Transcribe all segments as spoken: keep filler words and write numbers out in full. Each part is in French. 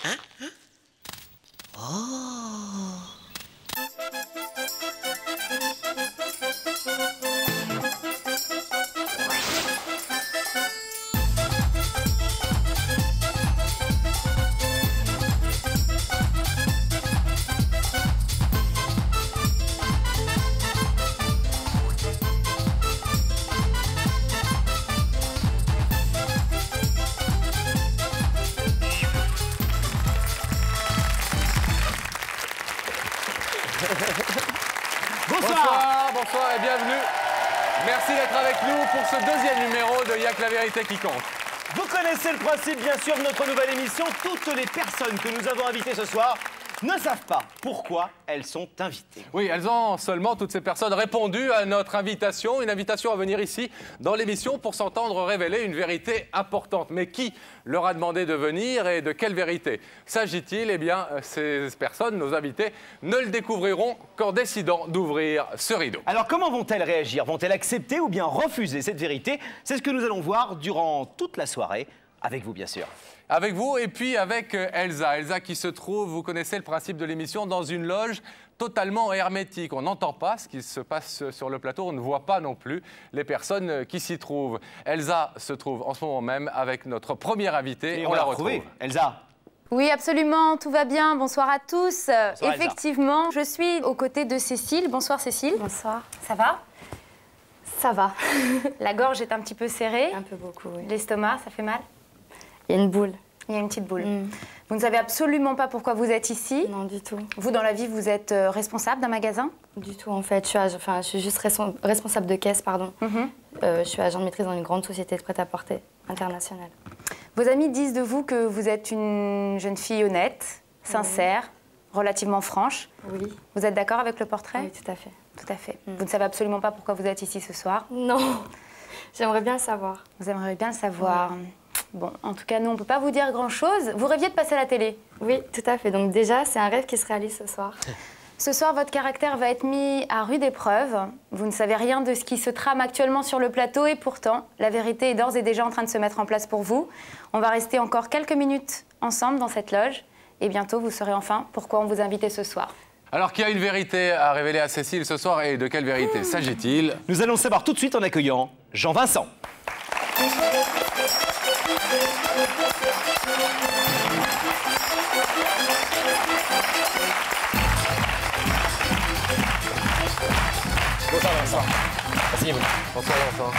Hein? Hein? Oh! Bonsoir, bonsoir et bienvenue. Merci d'être avec nous pour ce deuxième numéro de Y'a que la vérité qui compte. Vous connaissez le principe, bien sûr, de notre nouvelle émission. Toutes les personnes que nous avons invitées ce soir ne savent pas pourquoi elles sont invitées. Oui, elles ont seulement, toutes ces personnes, répondu à notre invitation, une invitation à venir ici dans l'émission pour s'entendre révéler une vérité importante. Mais qui leur a demandé de venir et de quelle vérité s'agit-il? Eh bien, ces personnes, nos invités, ne le découvriront qu'en décidant d'ouvrir ce rideau. Alors, comment vont-elles réagir? Vont-elles accepter ou bien refuser cette vérité? C'est ce que nous allons voir durant toute la soirée, avec vous, bien sûr. Avec vous et puis avec Elsa. Elsa qui se trouve, vous connaissez le principe de l'émission, dans une loge totalement hermétique. On n'entend pas ce qui se passe sur le plateau, on ne voit pas non plus les personnes qui s'y trouvent. Elsa se trouve en ce moment même avec notre première invitée. Et on, on la l'a retrouve. retrouvée. Elsa. Oui, absolument, tout va bien. Bonsoir à tous. Bonsoir, Effectivement, je suis aux côtés de Cécile. Bonsoir Cécile. Bonsoir. Ça va? Ça va. La gorge est un petit peu serrée. Un peu beaucoup, oui. L'estomac, ça fait mal? Il y a une boule. Il y a une petite boule. Mm. Vous ne savez absolument pas pourquoi vous êtes ici? Non, du tout. Vous, dans la vie, vous êtes euh, responsable d'un magasin? Du tout, en fait. Je suis, ag- enfin, je suis juste respon- responsable de caisse, pardon. Mhm. Euh, je suis agent de maîtrise dans une grande société de prêt-à-porter internationale. Vos amis disent de vous que vous êtes une jeune fille honnête, sincère, relativement franche. Oui. Vous êtes d'accord avec le portrait? Oui, tout à fait. Tout à fait. Mm. Vous ne savez absolument pas pourquoi vous êtes ici ce soir? Non. J'aimerais bien le savoir. Vous aimeriez bien le savoir. Bon, en tout cas, nous, on ne peut pas vous dire grand-chose. Vous rêviez de passer à la télé? Oui, tout à fait. Donc déjà, c'est un rêve qui se réalise ce soir. Ce soir, votre caractère va être mis à rude épreuve. Vous ne savez rien de ce qui se trame actuellement sur le plateau et pourtant, la vérité est d'ores et déjà en train de se mettre en place pour vous. On va rester encore quelques minutes ensemble dans cette loge et bientôt, vous saurez enfin pourquoi on vous a invité ce soir. Alors qu'il y a une vérité à révéler à Cécile ce soir et de quelle vérité s'agit-il? Nous allons le savoir tout de suite en accueillant Jean-Vincent. Bonsoir Vincent. Asseyez-vous. Bonsoir Vincent.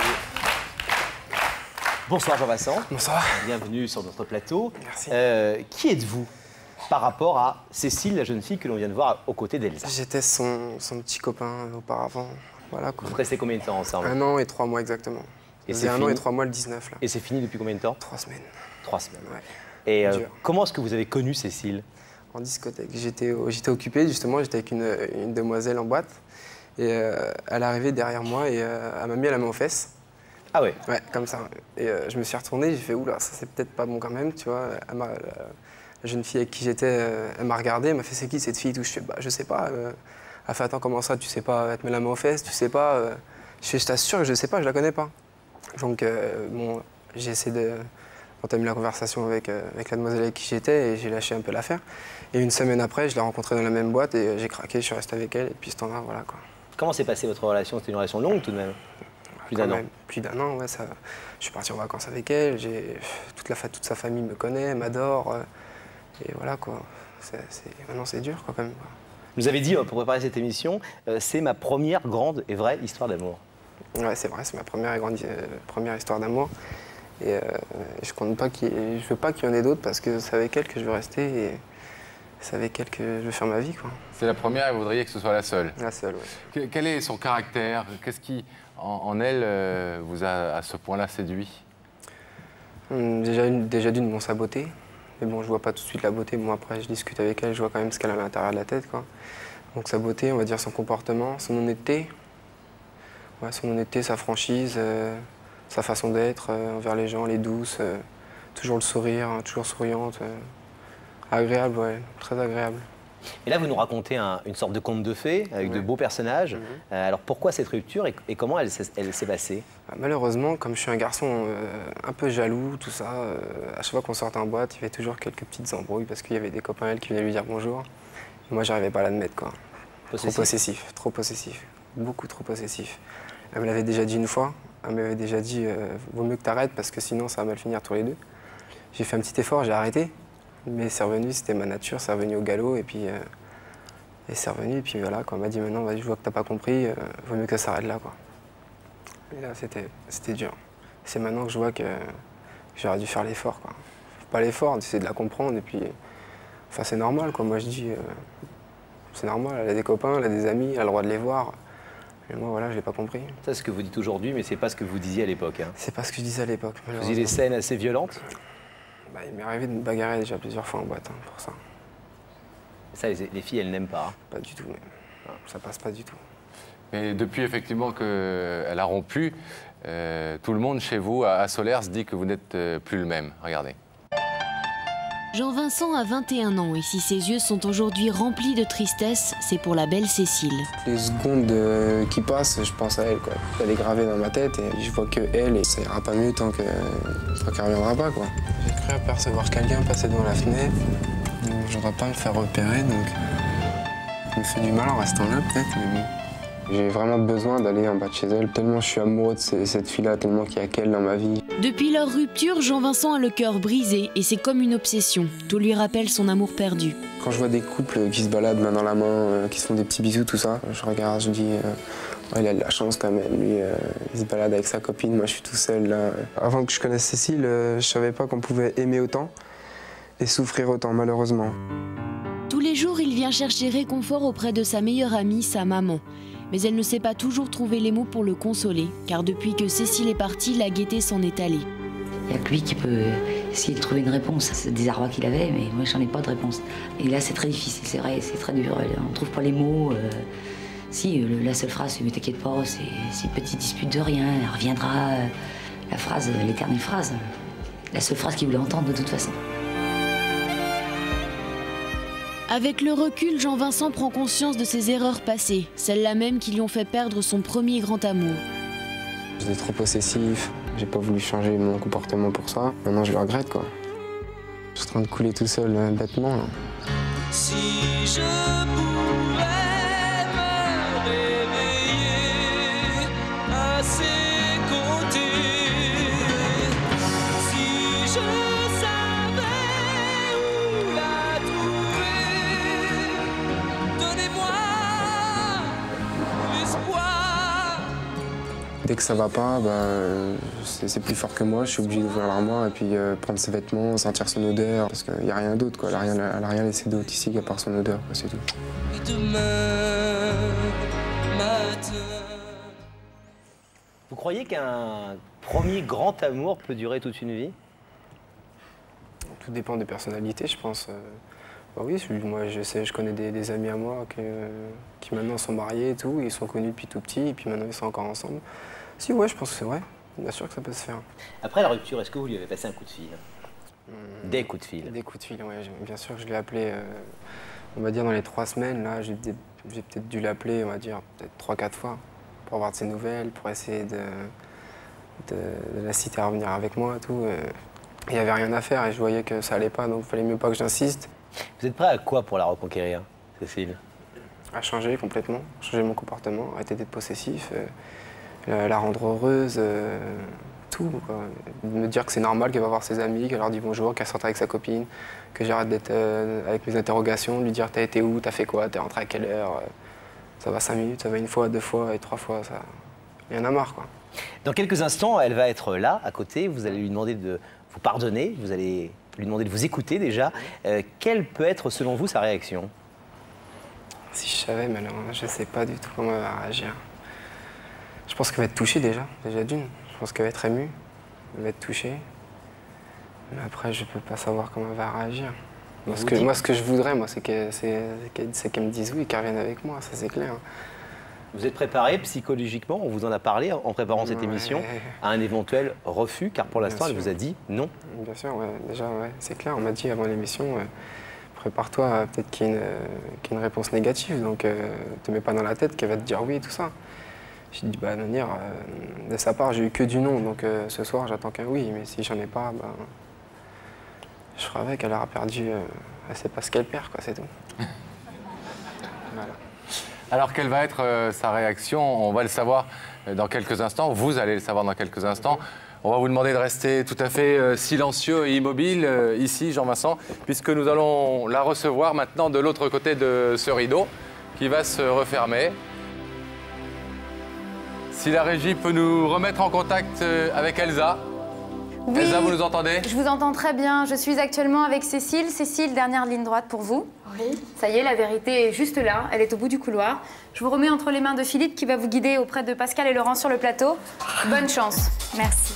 Bonsoir Jean-Vincent. Bonsoir. Bienvenue sur notre plateau. Merci. Euh, qui êtes-vous par rapport à Cécile, la jeune fille que l'on vient de voir aux côtés d'Elsa? J'étais son, son petit copain auparavant. Voilà quoi. Vous restez combien de temps ensemble? Un an et trois mois exactement. Et C'est c'est un fini an et trois mois le dix-neuf là. Et c'est fini depuis combien de temps? Trois semaines. Trois semaines. Ouais. Et euh, Dur. comment est-ce que vous avez connu Cécile? En discothèque. J'étais j'étais occupé justement, j'étais avec une, une demoiselle en boîte. Et euh, elle est arrivée derrière moi et euh, elle m'a mis la main aux fesses. Ah ouais. Ouais, comme ça. Et euh, je me suis retourné, j'ai fait oula, ça c'est peut-être pas bon quand même, tu vois. Elle m'a- la, la jeune fille avec qui j'étais, euh, elle m'a regardé, elle m'a fait c'est qui cette fille et tout. Je fais bah je sais pas. Euh, elle fait attends comment ça, tu sais pas, elle te met la main aux fesses, tu sais pas. Euh, je fais je t'assure que je sais pas, je la connais pas. Donc euh, bon, j'ai essayé de d'entamer la conversation avec, euh, avec la demoiselle avec qui j'étais et j'ai lâché un peu l'affaire. Et une semaine après, je l'ai rencontrée dans la même boîte et euh, j'ai craqué, je suis resté avec elle et puis ce temps-là, voilà quoi. Comment s'est passée votre relation? C'était une relation longue tout de même? Plus d'un Quand an. même, Plus d'un an, ouais. Ça, je suis parti en vacances avec elle. J'ai, toute, la, fa- toute sa famille me connaît, m'adore. euh, et voilà, quoi. C'est, c'est, maintenant, c'est dur, quoi, quand même. Quoi. Vous avez dit, euh, pour préparer cette émission, euh, c'est ma première grande et vraie histoire d'amour. Ouais, c'est vrai, c'est ma première, et grande, euh, première histoire d'amour. Et euh, je compte pas qu'il y ait- je veux pas qu'il y en ait d'autres parce que c'est avec elle que je veux rester et c'est avec elle que je veux faire ma vie, quoi. C'est la première et vous voudriez que ce soit la seule. La seule, ouais. Que- Quel est son caractère? Qu'est-ce qui, en, en elle, euh, vous a à ce point-là séduit? Hum, Déjà, une- déjà d'une, bon, sa beauté. Mais bon, je vois pas tout de suite la beauté. Moi, après, je discute avec elle, je vois quand même ce qu'elle a à l'intérieur de la tête, quoi. Donc sa beauté, on va dire son comportement, son honnêteté. Ouais, son honnêteté, sa franchise, euh, sa façon d'être euh, envers les gens, elle est douce, euh, toujours le sourire, hein, toujours souriante. euh, agréable, ouais, très agréable. Et là, vous nous racontez un, une sorte de conte de fées avec Ouais. de beaux personnages. Mhm. Euh, alors pourquoi cette rupture et, et comment elle, s'est- elle s'est passée? Bah, malheureusement, comme je suis un garçon euh, un peu jaloux, tout ça, euh, à chaque fois qu'on sortait en boîte, il y avait toujours quelques petites embrouilles parce qu'il y avait des copains elle qui venaient lui dire bonjour. Et moi, j'arrivais pas à l'admettre, quoi. Possessif. Trop possessif, trop possessif, beaucoup trop possessif. Elle me l'avait déjà dit une fois, elle m'avait déjà dit euh, vaut mieux que t'arrêtes parce que sinon ça va mal finir tous les deux. J'ai fait un petit effort, j'ai arrêté, mais c'est revenu, c'était ma nature, c'est revenu au galop et puis euh, et c'est revenu et puis voilà, quoi. Elle m'a dit maintenant, vas-y, je vois que t'as pas compris, euh, vaut mieux que ça s'arrête là, quoi. Et là, c'était c'était dur. C'est maintenant que je vois que, que j'aurais dû faire l'effort, quoi. Pas l'effort, d'essayer de la comprendre et puis, enfin c'est normal, quoi. Moi je dis, euh, c'est normal, elle a des copains, elle a des amis, elle a le droit de les voir. Et moi, voilà, je l'ai pas compris. C'est ce que vous dites aujourd'hui, mais c'est pas ce que vous disiez à l'époque. Hein. C'est pas ce que je disais à l'époque. Vous faisiez des scènes assez violentes. Bah, il m'est arrivé de me bagarrer déjà plusieurs fois en boîte hein, pour ça. Ça, les, les filles, elles n'aiment pas. Hein. Pas du tout, mais ça passe pas du tout. Mais depuis effectivement qu'elle a rompu, euh, tout le monde chez vous, à, à Solers, dit que vous n'êtes euh, plus le même. Regardez. Jean-Vincent a vingt et un ans et si ses yeux sont aujourd'hui remplis de tristesse, c'est pour la belle Cécile. Les secondes euh, qui passent, je pense à elle, quoi. Elle est gravée dans ma tête et je vois que elle et ça ira pas mieux tant que tant qu'elle reviendra pas, quoi. J'ai cru apercevoir quelqu'un passer devant la fenêtre. Je voudrais pas me faire repérer, donc je me fais du mal en restant là, peut-être, mais bon. J'ai vraiment besoin d'aller en bas de chez elle, tellement je suis amoureux de ces- cette fille-là, tellement qu'il y a qu'elle dans ma vie. Depuis leur rupture, Jean-Vincent a le cœur brisé et c'est comme une obsession. Tout lui rappelle son amour perdu. Quand je vois des couples qui se baladent main dans la main, euh, qui se font des petits bisous, tout ça, je regarde, je dis, euh, ouais, il a de la chance quand même, lui, euh, il se balade avec sa copine, moi je suis tout seul là. Avant que je connaisse Cécile, euh, je savais pas qu'on pouvait aimer autant et souffrir autant, malheureusement. Tous les jours, il vient chercher réconfort auprès de sa meilleure amie, sa maman. Mais elle ne sait pas toujours trouver les mots pour le consoler, car depuis que Cécile est partie, la gaieté s'en est allée. Il n'y a que lui qui peut essayer de trouver une réponse. C'est le désarroi qu'il avait, mais moi, j'en ai pas de réponse. Et là, c'est très difficile, c'est vrai, c'est très dur. On ne trouve pas les mots. Euh, si, le- la seule phrase, c'est « mais t'inquiète pas, c'est c'est une petite dispute de rien, elle reviendra. » La phrase, l'éternelle phrase. La seule phrase qu'il voulait entendre, de toute façon. Avec le recul, Jean-Vincent prend conscience de ses erreurs passées, celles-là même qui lui ont fait perdre son premier grand amour. J'étais trop possessif, j'ai pas voulu changer mon comportement pour ça. Maintenant je le regrette, quoi. Je suis en train de couler tout seul, euh, bêtement, là. Si je pouvais me réveiller à ses côtés, si je savais où la trouver, donnez-moi l'espoir. Dès que ça va pas, bah, euh, c'est c'est plus fort que moi, je suis obligé d'ouvrir l'armoire et puis euh, prendre ses vêtements, sentir son odeur, parce qu'il n'y a rien d'autre, quoi. Elle n'a rien, elle a rien laissé d'autre ici qu'à part son odeur, quoi, c'est tout. Et demain matin. Vous croyez qu'un premier grand amour peut durer toute une vie? Tout dépend des personnalités, je pense. Euh, bah oui, je- moi je sais, je connais des, des amis à moi que- qui maintenant sont mariés et tout, ils sont connus depuis tout petit et puis maintenant ils sont encore ensemble. Si, ouais, je pense que c'est vrai. Bien sûr que ça peut se faire. Après la rupture, est-ce que vous lui avez passé un coup de fil? Des coups de fil. Des coups de fil, ouais. j'ai- Bien sûr que je l'ai appelé, euh, on va dire dans les trois semaines, là, j'ai peut-être j'ai peut-être dû l'appeler, on va dire, peut-être trois, quatre fois, pour avoir de ses nouvelles, pour essayer de, de, de la citer à revenir avec moi et tout. euh. Il n'y avait rien à faire et je voyais que ça allait pas, donc il fallait mieux pas que j'insiste. Vous êtes prêt à quoi pour la reconquérir, Cécile? À changer complètement, changer mon comportement, arrêter d'être possessif, euh, la, la rendre heureuse, euh, tout, quoi. Me dire que c'est normal qu'elle va voir ses amis, qu'elle leur dit bonjour, qu'elle sorte avec sa copine, que j'arrête d'être euh, avec mes interrogations, lui dire t'as été où, t'as fait quoi, t'es rentré à quelle heure, euh, ça va cinq minutes, ça va une fois, deux fois et trois fois, ça... Il y en a marre, quoi. Dans quelques instants, elle va être là, à côté. Vous allez lui demander de vous pardonner. Vous allez lui demander de vous écouter déjà. Euh, quelle peut être, selon vous, sa réaction? Si je savais, mais là, je sais pas du tout comment elle va réagir. Je pense qu'elle va être touchée déjà, déjà d'une. Je pense qu'elle va être émue, elle va être touchée. Mais après, je peux pas savoir comment elle va réagir. Moi, ce Vous que, dites- moi, ce que je voudrais, moi, c'est qu'elle c'est- qu'elle- c'est qu'elle me dise oui, qu'elle revienne avec moi, ça c'est clair. Vous êtes préparé psychologiquement, on vous en a parlé en préparant cette Ouais. émission, à un éventuel refus, car pour Bien l'instant, elle sûr. vous a dit non. Bien sûr, ouais, déjà, ouais, c'est clair. On m'a dit avant l'émission, euh, prépare-toi, euh, peut-être qu'il y, a une, euh, qu'il y a une réponse négative, donc euh, te mets pas dans la tête qu'elle va te dire oui et tout ça. J'ai dit, bah, Nonir, euh, de sa part, j'ai eu que du non, donc euh, ce soir, j'attends qu'un oui, mais si j'en ai pas, bah, je ferai avec, elle aura perdu, euh, elle sait pas ce qu'elle perd, quoi, c'est tout. Voilà. Alors, quelle va être euh, sa réaction? On va le savoir dans quelques instants. Vous allez le savoir dans quelques instants. On va vous demander de rester tout à fait euh, silencieux et immobile euh, ici, Jean-Vincent, puisque nous allons la recevoir maintenant de l'autre côté de ce rideau qui va se refermer. Si la régie peut nous remettre en contact euh, avec Elsa. Oui, Elsa, vous nous entendez? Je vous entends très bien. Je suis actuellement avec Cécile. Cécile, dernière ligne droite pour vous. Oui. Ça y est, la vérité est juste là. Elle est au bout du couloir. Je vous remets entre les mains de Philippe qui va vous guider auprès de Pascal et Laurent sur le plateau. Bonne chance. Merci.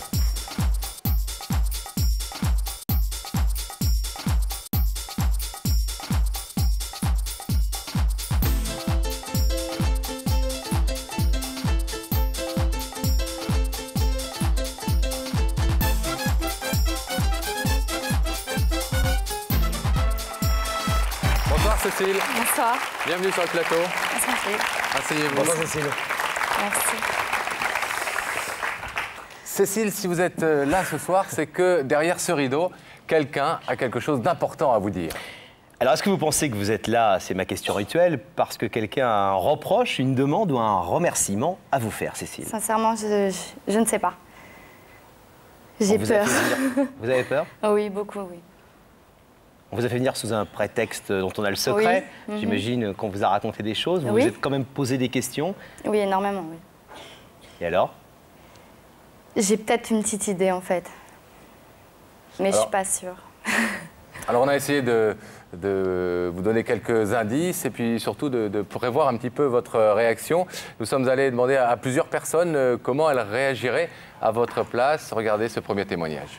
Bonsoir Cécile. Bonsoir. Bienvenue sur le plateau. Bonsoir. Asseyez-vous. Bonsoir Cécile. Merci. Cécile, si vous êtes euh, là ce soir, c'est que derrière ce rideau, quelqu'un a quelque chose d'important à vous dire. Alors, est-ce que vous pensez que vous êtes là, c'est ma question rituelle, parce que quelqu'un a un reproche, une demande ou un remerciement à vous faire, Cécile? Sincèrement, je, je, je ne sais pas. J'ai On vous a peur. fait venir- Vous avez peur? Ah oui, beaucoup, oui. On vous a fait venir sous un prétexte dont on a le secret. Oui. Mhm. J'imagine qu'on vous a raconté des choses. Vous Oui. vous êtes quand même posé des questions. Oui, énormément, oui. Et alors? J'ai peut-être une petite idée, en fait. Mais je Alors- suis pas sûre. Alors on a essayé de, de vous donner quelques indices et puis surtout de, de prévoir un petit peu votre réaction. Nous sommes allés demander à, à plusieurs personnes euh, comment elles réagiraient à votre place. Regardez ce premier témoignage.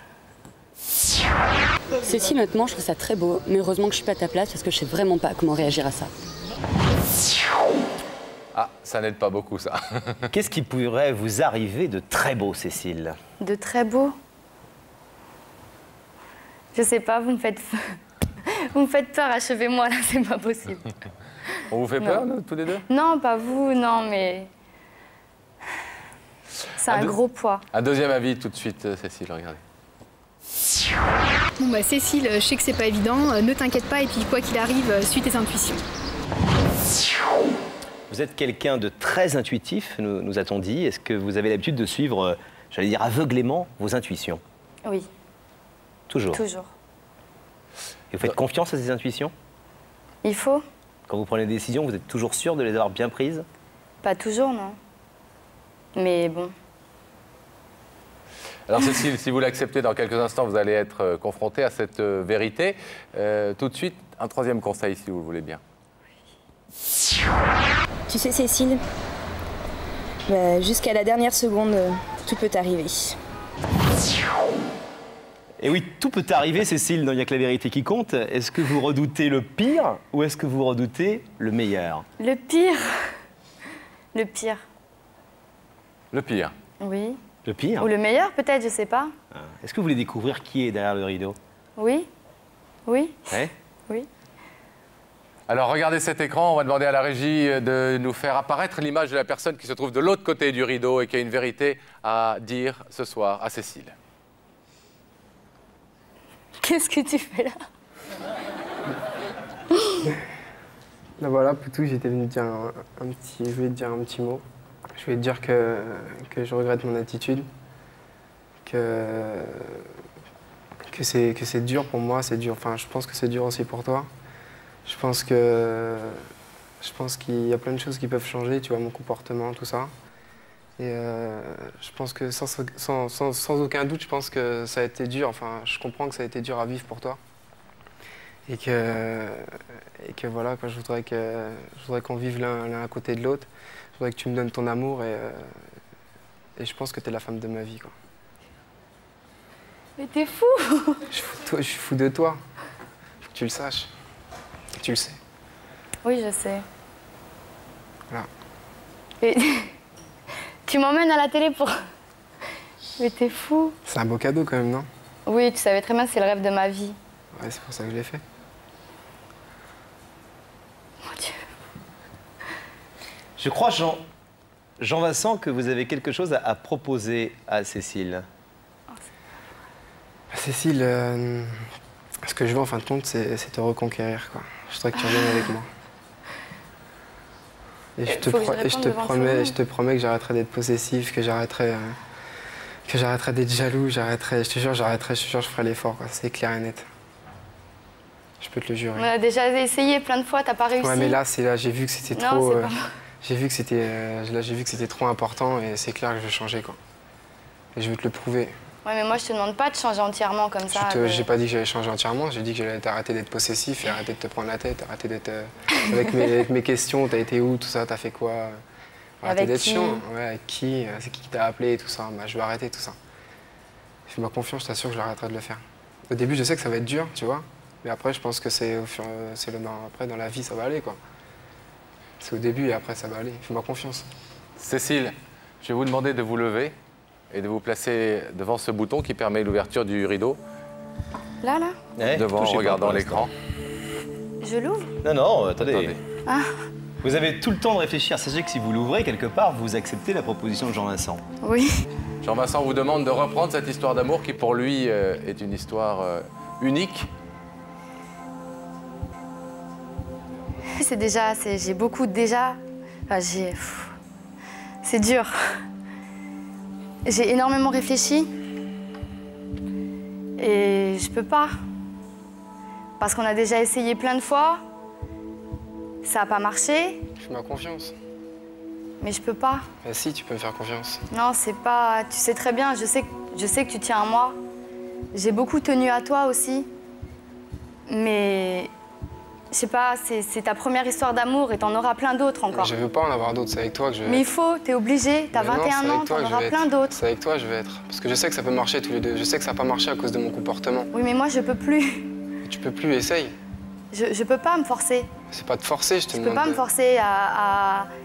Cécile, honnêtement, je trouve ça très beau, mais heureusement que je suis pas à ta place parce que je sais vraiment pas comment réagir à ça. Ah, ça n'aide pas beaucoup ça. Qu'est-ce qui pourrait vous arriver de très beau, Cécile? De très beau. Je sais pas, vous me faites, vous me faites peur, achevez-moi là, c'est pas possible. On vous fait peur, nous, tous les deux? Non, pas vous, non, mais. C'est Un un deux- gros poids. Un deuxième avis tout de suite, euh, Cécile, regardez. Bon bah Cécile, je sais que c'est pas évident, euh, ne t'inquiète pas et puis quoi qu'il arrive, euh, suis tes intuitions. Vous êtes quelqu'un de très intuitif, nous, nous a-t-on dit. Est-ce que vous avez l'habitude de suivre, euh, j'allais dire aveuglément, vos intuitions? Oui, Toujours. toujours. Et vous faites confiance à ces intuitions? Il faut? Quand vous prenez des décisions, vous êtes toujours sûr de les avoir bien prises? Pas toujours, non. Mais bon. Alors Cécile, si vous l'acceptez, dans quelques instants, vous allez être euh, confrontée à cette euh, vérité. Euh, tout de suite, un troisième conseil, si vous le voulez bien. Tu sais, Cécile, bah, jusqu'à la dernière seconde, euh, tout peut arriver. Et oui, tout peut arriver, Cécile, il n'y a que la vérité qui compte. Est-ce que vous redoutez le pire ou est-ce que vous redoutez le meilleur? Le pire. Le pire. Le pire. Oui. Le pire? Ou le meilleur, peut-être, je sais pas. Ah. Est-ce que vous voulez découvrir qui est derrière le rideau? Oui. Oui. Ouais. Oui. Alors regardez cet écran, on va demander à la régie de nous faire apparaître l'image de la personne qui se trouve de l'autre côté du rideau et qui a une vérité à dire ce soir à Cécile. Qu'est-ce que tu fais là? Là voilà, Poutou, j'étais venu te dire un, un petit, je voulais te dire un petit mot. Je voulais te dire que, que je regrette mon attitude, que, que c'est que c'est dur pour moi, c'est dur. Enfin, je pense que c'est dur aussi pour toi. Je pense que je pense qu'il y a plein de choses qui peuvent changer, tu vois, mon comportement, tout ça. Et euh, je pense que sans, sans, sans, sans aucun doute, je pense que ça a été dur. Enfin, je comprends que ça a été dur à vivre pour toi. Et que, et que voilà, quoi, je voudrais que je voudrais qu'on vive l'un l'un à côté de l'autre. Je voudrais que tu me donnes ton amour et, euh, et je pense que tu es la femme de ma vie, quoi. Mais t'es fou! Je suis fou de toi. Je suis fou de toi. Faut que tu le saches. Et tu le sais. Oui, je sais. Voilà. Et tu m'emmènes à la télé pour... Mais t'es fou! C'est un beau cadeau quand même, non? Oui, tu savais très bien, c'est le rêve de ma vie. Ouais, c'est pour ça que je l'ai fait. Je crois, Jean, Jean-Vincent, que vous avez quelque chose à, à proposer à Cécile. Cécile, euh, ce que je veux en fin de compte, c'est te reconquérir, quoi. Je voudrais que tu reviennes avec moi. Et je te, pro et je te promets, je te promets que j'arrêterai d'être possessif, que j'arrêterai euh, que j'arrêterai d'être jaloux, j'arrêterai, je te jure, j'arrêterai, je te jure, je ferai l'effort, c'est clair et net. Je peux te le jurer. On a déjà essayé plein de fois, t'as pas réussi. Ouais, mais là, c'est là, j'ai vu que c'était non, trop. Euh, pas... J'ai vu que c'était, euh, là, j'ai vu que c'était trop important et c'est clair que je vais changer, quoi. Et je veux te le prouver. Ouais, mais moi, je te demande pas de changer entièrement comme ça. Je de... J'ai pas dit que j'allais changer entièrement, j'ai dit que j'allais arrêter d'être possessif et arrêter de te prendre la tête, arrêter d'être euh, avec, mes, avec mes questions, t'as été où, tout ça, t'as fait quoi. Arrêter d'être chiant. Ouais, avec qui, c'est qui qui t'a appelé et tout ça. Bah, je vais arrêter tout ça. Fais-moi confiance, je t'assure que j'arrêterai de le faire. Au début, je sais que ça va être dur, tu vois. Mais après, je pense que c'est au fur, c'est le après dans la vie, ça va aller, quoi. C'est au début et après, ça va aller. Fais-moi confiance. Cécile, je vais vous demander de vous lever et de vous placer devant ce bouton qui permet l'ouverture du rideau. Là, là ouais, devant, en regardant l'écran. Je l'ouvre? Non, non, attendez. attendez. Ah. Vous avez tout le temps de réfléchir. Sachez que si vous l'ouvrez, quelque part, vous acceptez la proposition de Jean-Vincent. Oui. Jean-Vincent vous demande de reprendre cette histoire d'amour qui, pour lui, euh, est une histoire euh, unique. C'est déjà, j'ai beaucoup déjà, enfin, j'ai, c'est dur. J'ai énormément réfléchi et je peux pas. Parce qu'on a déjà essayé plein de fois, ça n'a pas marché. Fais-moi confiance. Mais je peux pas. Bah si, tu peux me faire confiance. Non, c'est pas, tu sais très bien, je sais, je sais que tu tiens à moi. J'ai beaucoup tenu à toi aussi, mais... Je sais pas, c'est ta première histoire d'amour et t'en auras plein d'autres encore. Mais je veux pas en avoir d'autres, c'est avec toi que je vais Mais être. il faut, t'es obligé, t'as vingt et un ans, t'en auras plein d'autres. C'est avec toi que je vais être. Parce que je sais que ça peut marcher tous les deux. Je sais que ça n'a pas marché à cause de mon comportement. Oui, mais moi je peux plus. Mais tu peux plus, essaye. Je, je peux pas me forcer. C'est pas de forcer, je te Je demande. peux pas de... me forcer à, à,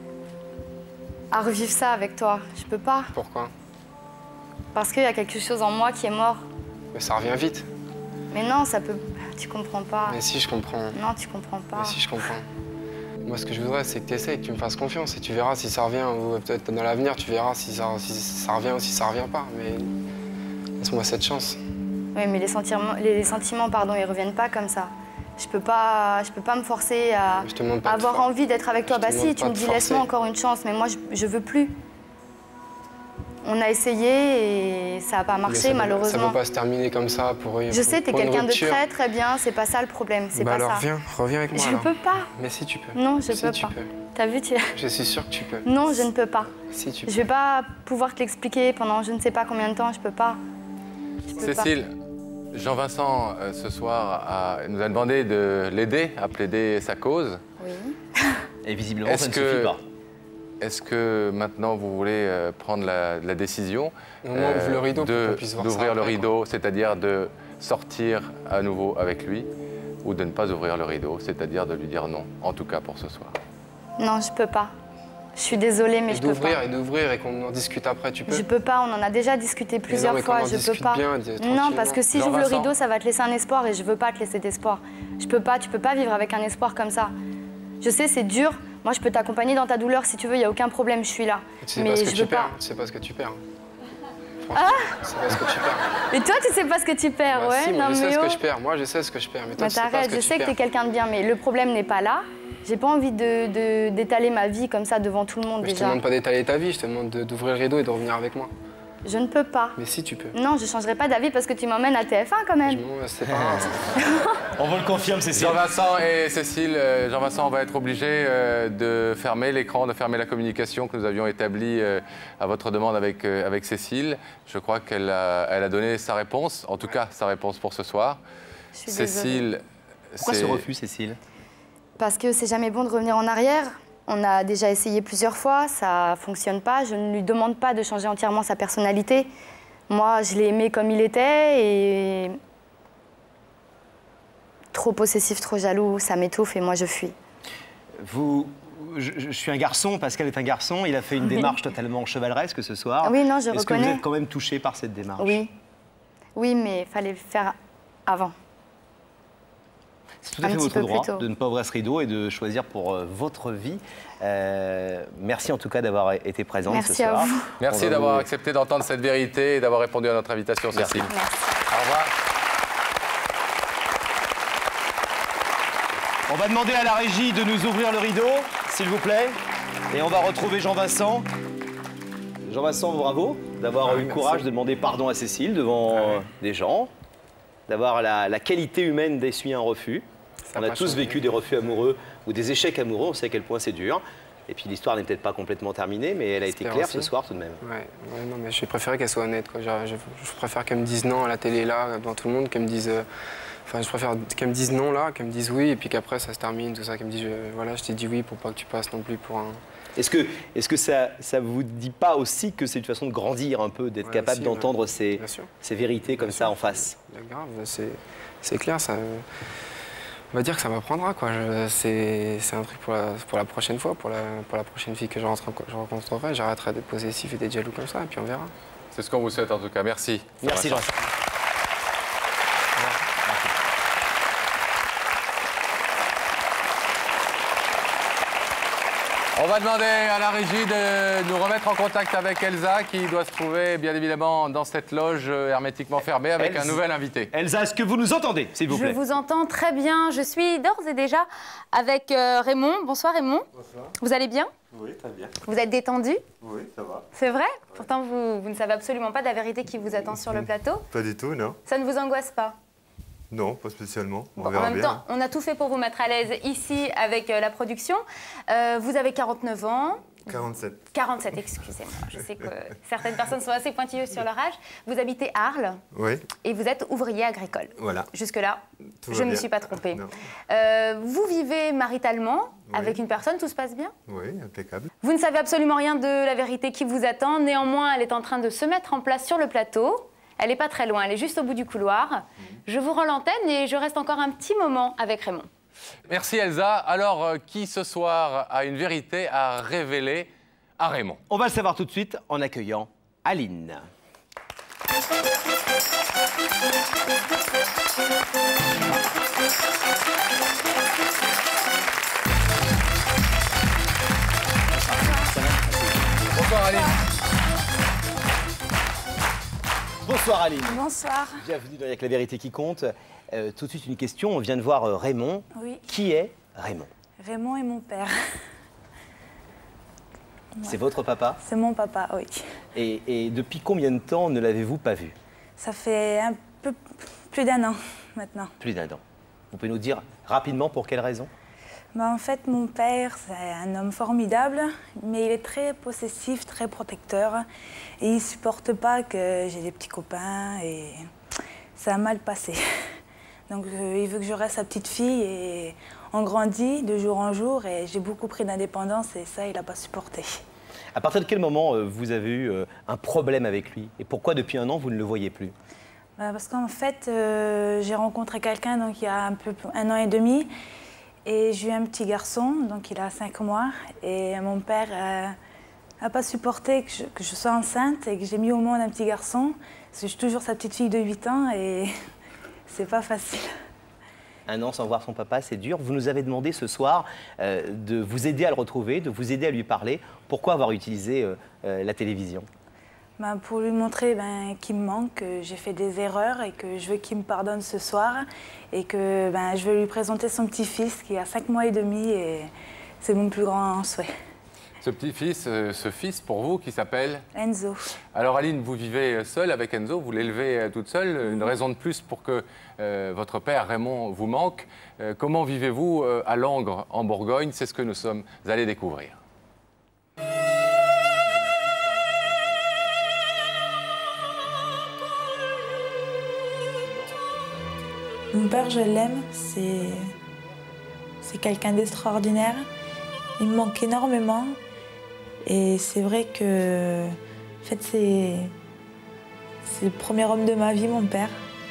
à revivre ça avec toi. Je peux pas. Pourquoi? Parce qu'il y a quelque chose en moi qui est mort. Mais ça revient vite. Mais non, ça peut... Tu comprends pas. Mais si, je comprends. Non, tu comprends pas. Mais si, je comprends. Moi, ce que je voudrais, c'est que tu essayes, que tu me fasses confiance et tu verras si ça revient. Ou peut-être dans l'avenir, tu verras si ça, si ça revient ou si ça revient pas. Mais laisse-moi cette chance. Oui, mais les sentiments, les sentiments pardon, ils reviennent pas comme ça. Je peux pas, je peux pas me forcer à je te demande pas avoir de for... envie d'être avec toi. Je Bah si, tu me dis laisse-moi encore une chance, mais moi, je, je veux plus. On a essayé et ça n'a pas marché, ça malheureusement. Ça ne peut pas se terminer comme ça pour eux. Je sais, t'es quelqu'un de très très bien, c'est pas ça le problème, c'est bah pas alors, ça. Reviens, reviens avec moi. Je alors. peux pas. Mais si tu peux. Non, je si peux tu pas. Peux. T'as vu, tu... Je suis sûre que tu peux. Non, je ne peux pas. Si tu peux. Je vais pas pouvoir te l'expliquer pendant je ne sais pas combien de temps, je peux pas. Je peux Cécile, pas. Jean-Vincent, euh, ce soir, a, nous a demandé de l'aider à plaider sa cause. Oui. Et visiblement, ça ne que... suffit pas. Est-ce que maintenant vous voulez euh, prendre la, la décision euh, le rideau d'ouvrir le rideau, c'est-à-dire de sortir à nouveau avec lui, ou de ne pas ouvrir le rideau, c'est-à-dire de lui dire non, en tout cas pour ce soir? Non, je peux pas. Je suis désolée, mais et je peux pas. D'ouvrir et d'ouvrir et qu'on en discute après, tu peux? Je peux pas, on en a déjà discuté plusieurs non, fois, je peux pas. Bien, non, parce que si j'ouvre le rideau, ça va te laisser un espoir et je veux pas te laisser d'espoir. Je peux pas, tu peux pas vivre avec un espoir comme ça. Je sais, c'est dur. Moi, je peux t'accompagner dans ta douleur si tu veux, il n'y a aucun problème, je suis là. Tu sais mais pas ce que je tu veux perds. pas. Tu sais pas ce que tu perds. Ah tu sais pas ce que tu perds. Et toi, tu sais pas ce que tu perds, bah, ouais si, moi, non, je sais mais ce oh. que je perds. Moi, je sais ce que je perds. Mais toi, bah, tu sais pas ce que je tu sais que perds. t'es quelqu'un de bien, mais le problème n'est pas là. J'ai pas envie de, de, d'étaler ma vie comme ça devant tout le monde mais déjà. Je te demande pas d'étaler ta vie, je te demande d'ouvrir le rideau et de revenir avec moi. Je ne peux pas. Mais si tu peux. Non, je changerai pas d'avis parce que tu m'emmènes à T F un quand même. C'est pas grave. On vous le confirme, Cécile. Jean-Vincent et Cécile, euh, Jean-Vincent va être obligé euh, de fermer l'écran, de fermer la communication que nous avions établie euh, à votre demande avec, euh, avec Cécile. Je crois qu'elle a, elle a donné sa réponse, en tout cas sa réponse pour ce soir. Je suis Cécile, pourquoi ce refus, Cécile? Parce que c'est jamais bon de revenir en arrière. On a déjà essayé plusieurs fois, ça ne fonctionne pas. Je ne lui demande pas de changer entièrement sa personnalité. Moi, je l'ai aimé comme il était et... Trop possessif, trop jaloux, ça m'étouffe et moi je fuis. Vous... Je, je suis un garçon, Pascal est un garçon, il a fait une démarche totalement chevaleresque ce soir. Oui, non, je reconnais. Est-ce que vous êtes quand même touché par cette démarche? Oui. Oui, mais il fallait le faire avant. C'est tout à fait votre droit de ne pas ouvrir ce rideau et de choisir pour euh, votre vie. Euh, merci en tout cas d'avoir été présente merci ce soir. À vous. Merci d'avoir vous... accepté d'entendre cette vérité et d'avoir répondu à notre invitation, Cécile. Merci. Au revoir. On va demander à la régie de nous ouvrir le rideau, s'il vous plaît. Et on va retrouver Jean-Vincent. Jean-Vincent, bravo d'avoir ah, eu le courage de demander pardon à Cécile devant ah, oui. des gens, d'avoir la, la qualité humaine d'essuyer un refus. Ça on a tous vécu des refus amoureux ou des échecs amoureux, on sait à quel point c'est dur. Et puis l'histoire n'est peut-être pas complètement terminée, mais elle a été claire aussi. Ce soir tout de même. Ouais, ouais non, mais j'ai préféré qu'elle soit honnête. Quoi. Je, je, je préfère qu'elle me dise non à la télé, là, devant tout le monde, qu'elle me dise... Euh, enfin, je préfère qu'elle me dise non, là, qu'elle me dise oui, et puis qu'après ça se termine, tout ça, qu'elle me dise, je, voilà, je t'ai dit oui pour pas que tu passes non plus pour un... Est-ce que, est-ce que ça ne vous dit pas aussi que c'est une façon de grandir un peu, d'être ouais, capable d'entendre ouais. ces, ces vérités comme bien ça sûr. En face? Grave, c'est clair, ça... On va dire que ça m'apprendra, quoi. C'est un truc pour la, pour la prochaine fois, pour la, pour la prochaine fille que je, rentre, je rencontrerai. J'arrêterai d'être possessif et d'être jaloux comme ça, et puis on verra. C'est ce qu'on vous souhaite en tout cas. Merci. Merci, Jean. On va demander à la régie de nous remettre en contact avec Elsa, qui doit se trouver bien évidemment dans cette loge hermétiquement fermée avec Elsa, un nouvel invité. Elsa, est-ce que vous nous entendez, s'il vous plaît? Je vous entends très bien. Je suis d'ores et déjà avec euh, Raymond. Bonsoir Raymond. Bonsoir. Vous allez bien? Oui, très bien. Vous êtes détendu? Oui, ça va. C'est vrai? Oui. Pourtant, vous, vous ne savez absolument pas de la vérité qui vous attend sur le plateau? Pas du tout, non. Ça ne vous angoisse pas? Non, pas spécialement. On bon, verra en même bien. temps, on a tout fait pour vous mettre à l'aise ici avec euh, la production. Euh, vous avez quarante-neuf ans. quarante-sept. quarante-sept, excusez-moi. Je sais que certaines personnes sont assez pointilleuses sur leur âge. Vous habitez Arles. Oui. Et vous êtes ouvrier agricole. Voilà. Jusque-là, tout je ne me bien. suis pas trompée. Euh, vous vivez maritalement oui. avec une personne, tout se passe bien? Oui, impeccable. Vous ne savez absolument rien de la vérité qui vous attend. Néanmoins, elle est en train de se mettre en place sur le plateau. Elle n'est pas très loin, elle est juste au bout du couloir. Mmh. Je vous rends l'antenne et je reste encore un petit moment avec Raymond. Merci Elsa. Alors, euh, qui ce soir a une vérité à révéler à Raymond? On va le savoir tout de suite en accueillant Aline. Bonsoir Aline. Bonsoir Aline. Bonsoir. Bienvenue dans Avec la vérité qui compte. Euh, tout de suite une question, on vient de voir euh, Raymond. Oui. Qui est Raymond? Raymond est mon père. C'est ouais. votre papa? C'est mon papa, oui. Et, et depuis combien de temps ne l'avez-vous pas vu? Ça fait un peu plus d'un an maintenant. Plus d'un an. Vous pouvez nous dire rapidement pour quelle raison? Bah, en fait, mon père, c'est un homme formidable, mais il est très possessif, très protecteur. Et il ne supporte pas que j'ai des petits copains et ça a mal passé. Donc euh, il veut que je reste sa petite fille et on grandit de jour en jour et j'ai beaucoup pris d'indépendance et ça, il n'a pas supporté. À partir de quel moment euh, vous avez eu euh, un problème avec lui? Et pourquoi depuis un an, vous ne le voyez plus? Bah, parce qu'en fait, euh, j'ai rencontré quelqu'un donc il y a un peu un an et demi. Et j'ai eu un petit garçon, donc il a cinq mois, et mon père n'a pas supporté que je, que je sois enceinte et que j'ai mis au monde un petit garçon, parce que j'ai toujours sa petite fille de huit ans et c'est pas facile. Un an sans voir son papa, c'est dur. Vous nous avez demandé ce soir euh, de vous aider à le retrouver, de vous aider à lui parler. Pourquoi avoir utilisé euh, euh, la télévision? Ben, pour lui montrer ben, qu'il me manque, que j'ai fait des erreurs et que je veux qu'il me pardonne ce soir et que ben, je veux lui présenter son petit-fils qui a cinq mois et demi et c'est mon plus grand souhait. Ce petit-fils, ce fils pour vous qui s'appelle Enzo. Alors Aline, vous vivez seule avec Enzo, vous l'élevez toute seule, une raison de plus pour que euh, votre père Raymond vous manque. Euh, comment vivez-vous euh, à Langres en Bourgogne? C'est ce que nous sommes allés découvrir. Mon père, je l'aime, c'est c'est quelqu'un d'extraordinaire. Il me manque énormément. Et c'est vrai que en fait, c'est c'est le premier homme de ma vie, mon père.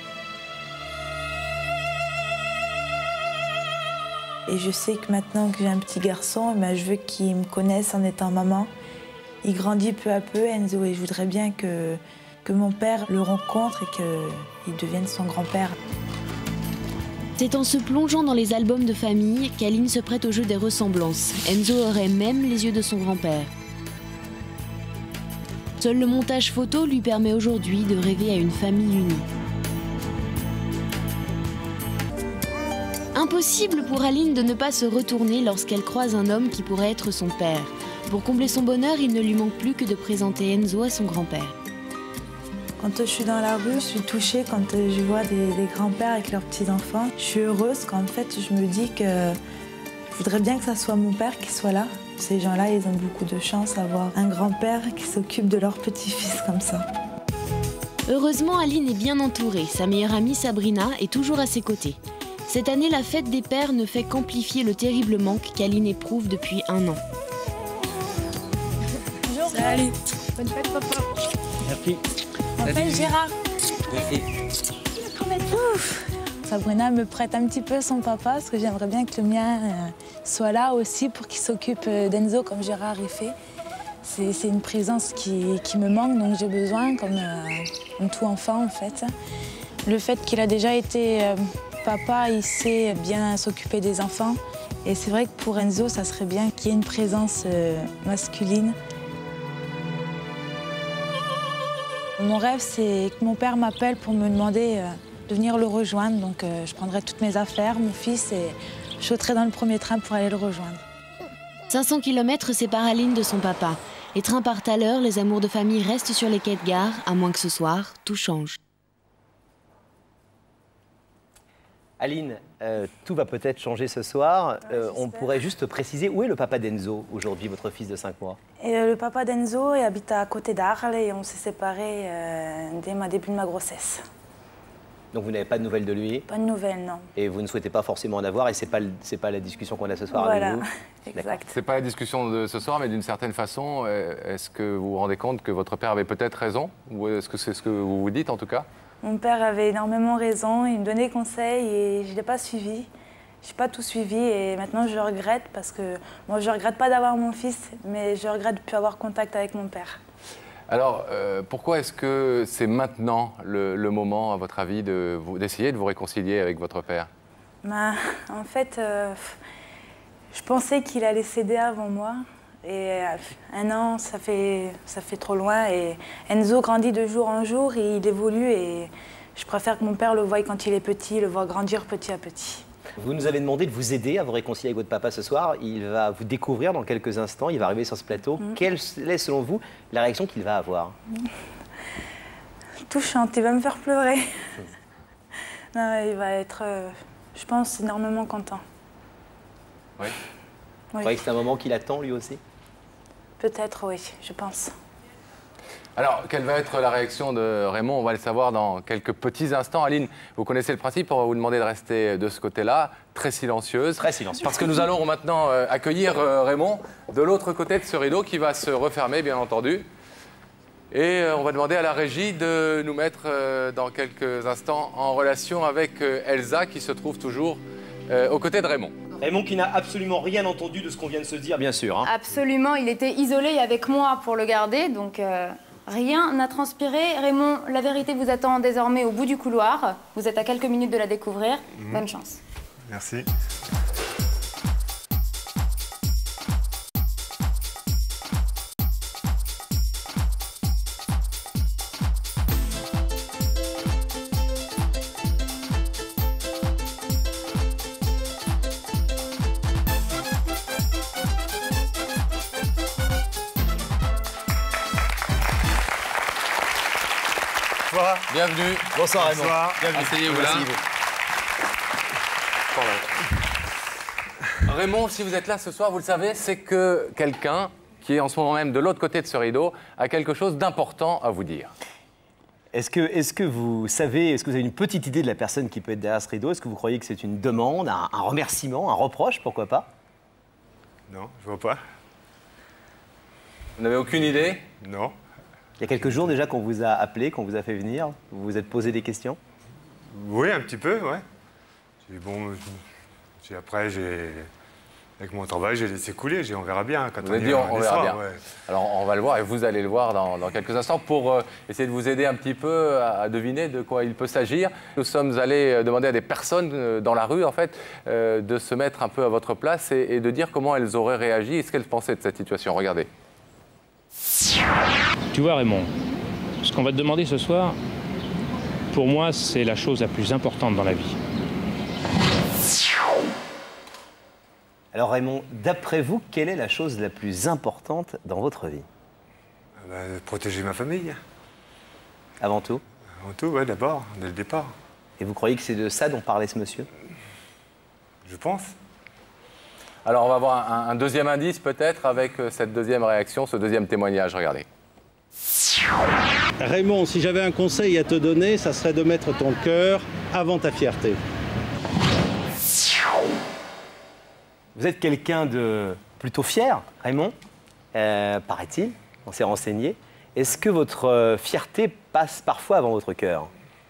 Et je sais que maintenant que j'ai un petit garçon, ben, je veux qu'il me connaisse en étant maman. Il grandit peu à peu, Enzo, et je voudrais bien que, que mon père le rencontre et qu'il devienne son grand-père. C'est en se plongeant dans les albums de famille qu'Aline se prête au jeu des ressemblances. Enzo aurait même les yeux de son grand-père. Seul le montage photo lui permet aujourd'hui de rêver à une famille unie. Impossible pour Aline de ne pas se retourner lorsqu'elle croise un homme qui pourrait être son père. Pour combler son bonheur, il ne lui manque plus que de présenter Enzo à son grand-père. Quand je suis dans la rue, je suis touchée quand je vois des, des grands-pères avec leurs petits-enfants. Je suis heureuse qu'en fait, je me dis que je voudrais bien que ça soit mon père qui soit là. Ces gens-là, ils ont beaucoup de chance d'avoir un grand-père qui s'occupe de leur petit-fils comme ça. Heureusement, Aline est bien entourée. Sa meilleure amie Sabrina est toujours à ses côtés. Cette année, la fête des pères ne fait qu'amplifier le terrible manque qu'Aline éprouve depuis un an. Bonjour. Salut. Bonne fête, papa. Merci. On m'appelle Gérard. Ouf. Sabrina me prête un petit peu son papa parce que j'aimerais bien que le mien euh, soit là aussi pour qu'il s'occupe d'Enzo comme Gérard y fait. C'est une présence qui, qui me manque, donc j'ai besoin, comme, euh, comme tout enfant en fait. Le fait qu'il a déjà été euh, papa, il sait bien s'occuper des enfants. Et c'est vrai que pour Enzo, ça serait bien qu'il y ait une présence euh, masculine. Mon rêve, c'est que mon père m'appelle pour me demander euh, de venir le rejoindre. Donc euh, je prendrai toutes mes affaires, mon fils, et je sauterai dans le premier train pour aller le rejoindre. cinq cents kilomètres séparent Aline de son papa. Les trains partent à l'heure, les amours de famille restent sur les quais de gare, à moins que ce soir, tout change. Aline, euh, tout va peut-être changer ce soir. Euh, on pourrait juste préciser, où est le papa d'Enzo aujourd'hui, votre fils de cinq mois? Et euh, le papa d'Enzo habite à côté d'Arles et on s'est séparés euh, dès le début de ma grossesse. Donc vous n'avez pas de nouvelles de lui? Pas de nouvelles, non. Et vous ne souhaitez pas forcément en avoir et c'est pas c'est pas la discussion qu'on a ce soir voilà. avec vous? Exact. C'est pas la discussion de ce soir, mais d'une certaine façon, est-ce que vous vous rendez compte que votre père avait peut-être raison? Ou est-ce que c'est ce que vous vous dites en tout cas? Mon père avait énormément raison, il me donnait conseil et je ne l'ai pas suivi. Je n'ai pas tout suivi et maintenant je regrette parce que moi je ne regrette pas d'avoir mon fils, mais je regrette de ne plus avoir contact avec mon père. Alors, euh, pourquoi est-ce que c'est maintenant le, le moment, à votre avis, de vous, d'essayer de vous réconcilier avec votre père? Ben, en fait, euh, je pensais qu'il allait céder avant moi. Et euh, un an, ça fait, ça fait trop loin. Et Enzo grandit de jour en jour et il évolue. Et je préfère que mon père le voie quand il est petit, le voir grandir petit à petit. Vous nous avez demandé de vous aider à vous réconcilier avec votre papa ce soir. Il va vous découvrir dans quelques instants. Il va arriver sur ce plateau. Mmh. Quelle est, selon vous, la réaction qu'il va avoir? Touchante. Il va me faire pleurer. Mmh. Non, il va être, euh, je pense, énormément content. Oui. Vous croyez que c'est un moment qu'il attend, lui aussi? Peut-être, oui, je pense. Alors, quelle va être la réaction de Raymond? On va le savoir dans quelques petits instants. Aline, vous connaissez le principe, on va vous demander de rester de ce côté-là, très silencieuse. Très silencieuse. Parce que nous allons maintenant euh, accueillir euh, Raymond de l'autre côté de ce rideau qui va se refermer, bien entendu. Et euh, on va demander à la régie de nous mettre euh, dans quelques instants en relation avec euh, Elsa, qui se trouve toujours euh, aux côtés de Raymond. Raymond qui n'a absolument rien entendu de ce qu'on vient de se dire, bien sûr. Hein. Absolument, il était isolé avec moi pour le garder, donc euh, rien n'a transpiré. Raymond, la vérité vous attend désormais au bout du couloir. Vous êtes à quelques minutes de la découvrir. Mmh. Bonne chance. Merci. Bonsoir. Bienvenue. Bonsoir Raymond. Bonsoir. Asseyez-vous là. Raymond, si vous êtes là ce soir, vous le savez, c'est que quelqu'un qui est en ce moment même de l'autre côté de ce rideau a quelque chose d'important à vous dire. Est-ce que, est-ce que vous savez, est-ce que vous avez une petite idée de la personne qui peut être derrière ce rideau? Est-ce que vous croyez que c'est une demande, un, un remerciement, un reproche, pourquoi pas? Non, je vois pas. Vous n'avez aucune idée? Non. Il y a quelques jours déjà qu'on vous a appelé, qu'on vous a fait venir, vous vous êtes posé des questions? Oui, un petit peu, ouais. J'ai bon, j'ai après j'ai Avec mon travail, j'ai laissé couler, j'ai on verra bien. Quand Vous on avez dit y- on, on y verra sera, bien. ouais. Alors on va le voir et vous allez le voir dans, dans quelques instants pour euh, essayer de vous aider un petit peu à, à deviner de quoi il peut s'agir. Nous sommes allés euh, demander à des personnes euh, dans la rue en fait euh, de se mettre un peu à votre place et, et de dire comment elles auraient réagi et ce qu'elles pensaient de cette situation. Regardez. Tu vois Raymond, ce qu'on va te demander ce soir, pour moi c'est la chose la plus importante dans la vie. Alors Raymond, d'après vous, quelle est la chose la plus importante dans votre vie? Bah, protéger ma famille. Avant tout? Avant tout, ouais, d'abord, dès le départ. Et vous croyez que c'est de ça dont parlait ce monsieur? Je pense. Alors on va voir un, un deuxième indice peut-être avec euh, cette deuxième réaction, ce deuxième témoignage. Regardez. Raymond, si j'avais un conseil à te donner, ça serait de mettre ton cœur avant ta fierté. Vous êtes quelqu'un de plutôt fier, Raymond, euh, paraît-il, on s'est renseigné. Est-ce que votre euh, fierté passe parfois avant votre cœur?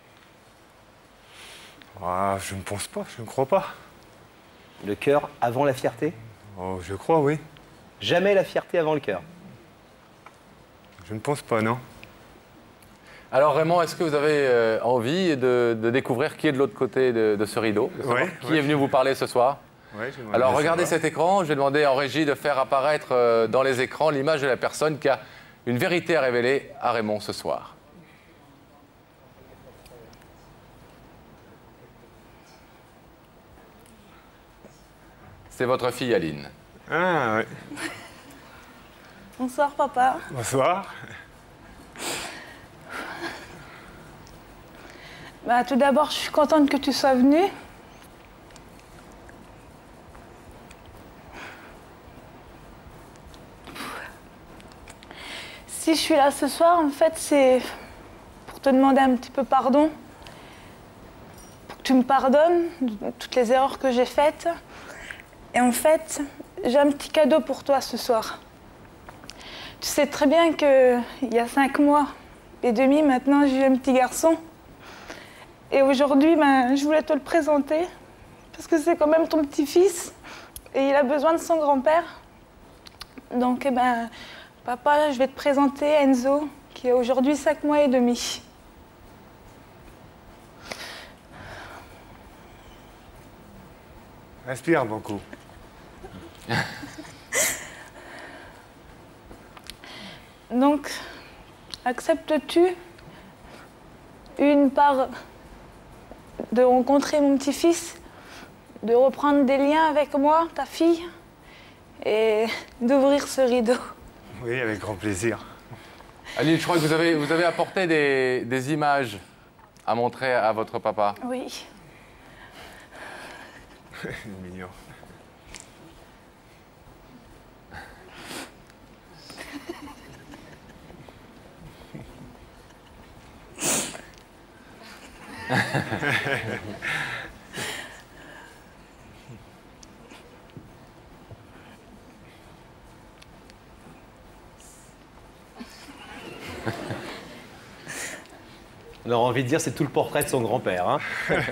Ah, je ne pense pas, je ne crois pas. Le cœur avant la fierté? Oh, je crois, oui. Jamais la fierté avant le cœur? Je ne pense pas, non. Alors Raymond, est-ce que vous avez euh, envie de, de découvrir qui est de l'autre côté de, de ce rideau, de savoir Ouais, qui ouais. est venu vous parler ce soir? Ouais, j'aimerais Alors bien regardez savoir. cet écran, je vais demander en régie de faire apparaître euh, dans les écrans l'image de la personne qui a une vérité à révéler à Raymond ce soir. C'est votre fille Aline. Ah, ouais. Bonsoir papa. Bonsoir. Bah, tout d'abord, je suis contente que tu sois venu. Si je suis là ce soir, en fait, c'est pour te demander un petit peu pardon. Pour que tu me pardonnes de toutes les erreurs que j'ai faites. Et en fait, j'ai un petit cadeau pour toi ce soir. Tu sais très bien qu'il y a cinq mois et demi, maintenant, j'ai eu un petit garçon. Et aujourd'hui, ben, je voulais te le présenter parce que c'est quand même ton petit-fils et il a besoin de son grand-père. Donc, eh ben, papa, je vais te présenter Enzo, qui a aujourd'hui cinq mois et demi. Respire beaucoup. Donc, acceptes-tu une part de rencontrer mon petit-fils, de reprendre des liens avec moi, ta fille, et d'ouvrir ce rideau? Oui, avec grand plaisir. Aline, je crois que vous avez, vous avez apporté des, des images à montrer à votre papa. Oui. Mignon. On aurait envie de dire c'est tout le portrait de son grand-père. Hein.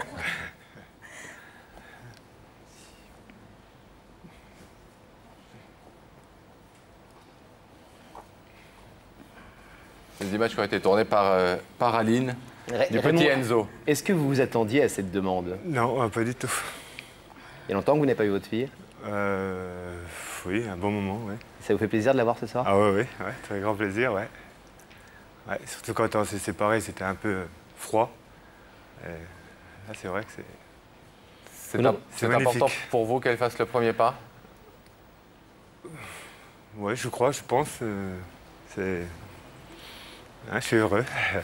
Les images qui ont été tournées par, euh, par Aline, du Raymond, petit Enzo. Est-ce que vous vous attendiez à cette demande? Non, pas du tout. Il y a longtemps que vous n'avez pas eu votre fille? Euh, oui, un bon moment, oui. Ça vous fait plaisir de la voir ce soir? Ah oui, oui, ouais, très grand plaisir, ouais. Ouais, surtout quand on s'est séparés, c'était un peu froid. Et là, c'est vrai que c'est... C'est un- c'est magnifique. important pour vous qu'elle fasse le premier pas? Oui, je crois, je pense. euh, c'est... Ah, je suis heureux.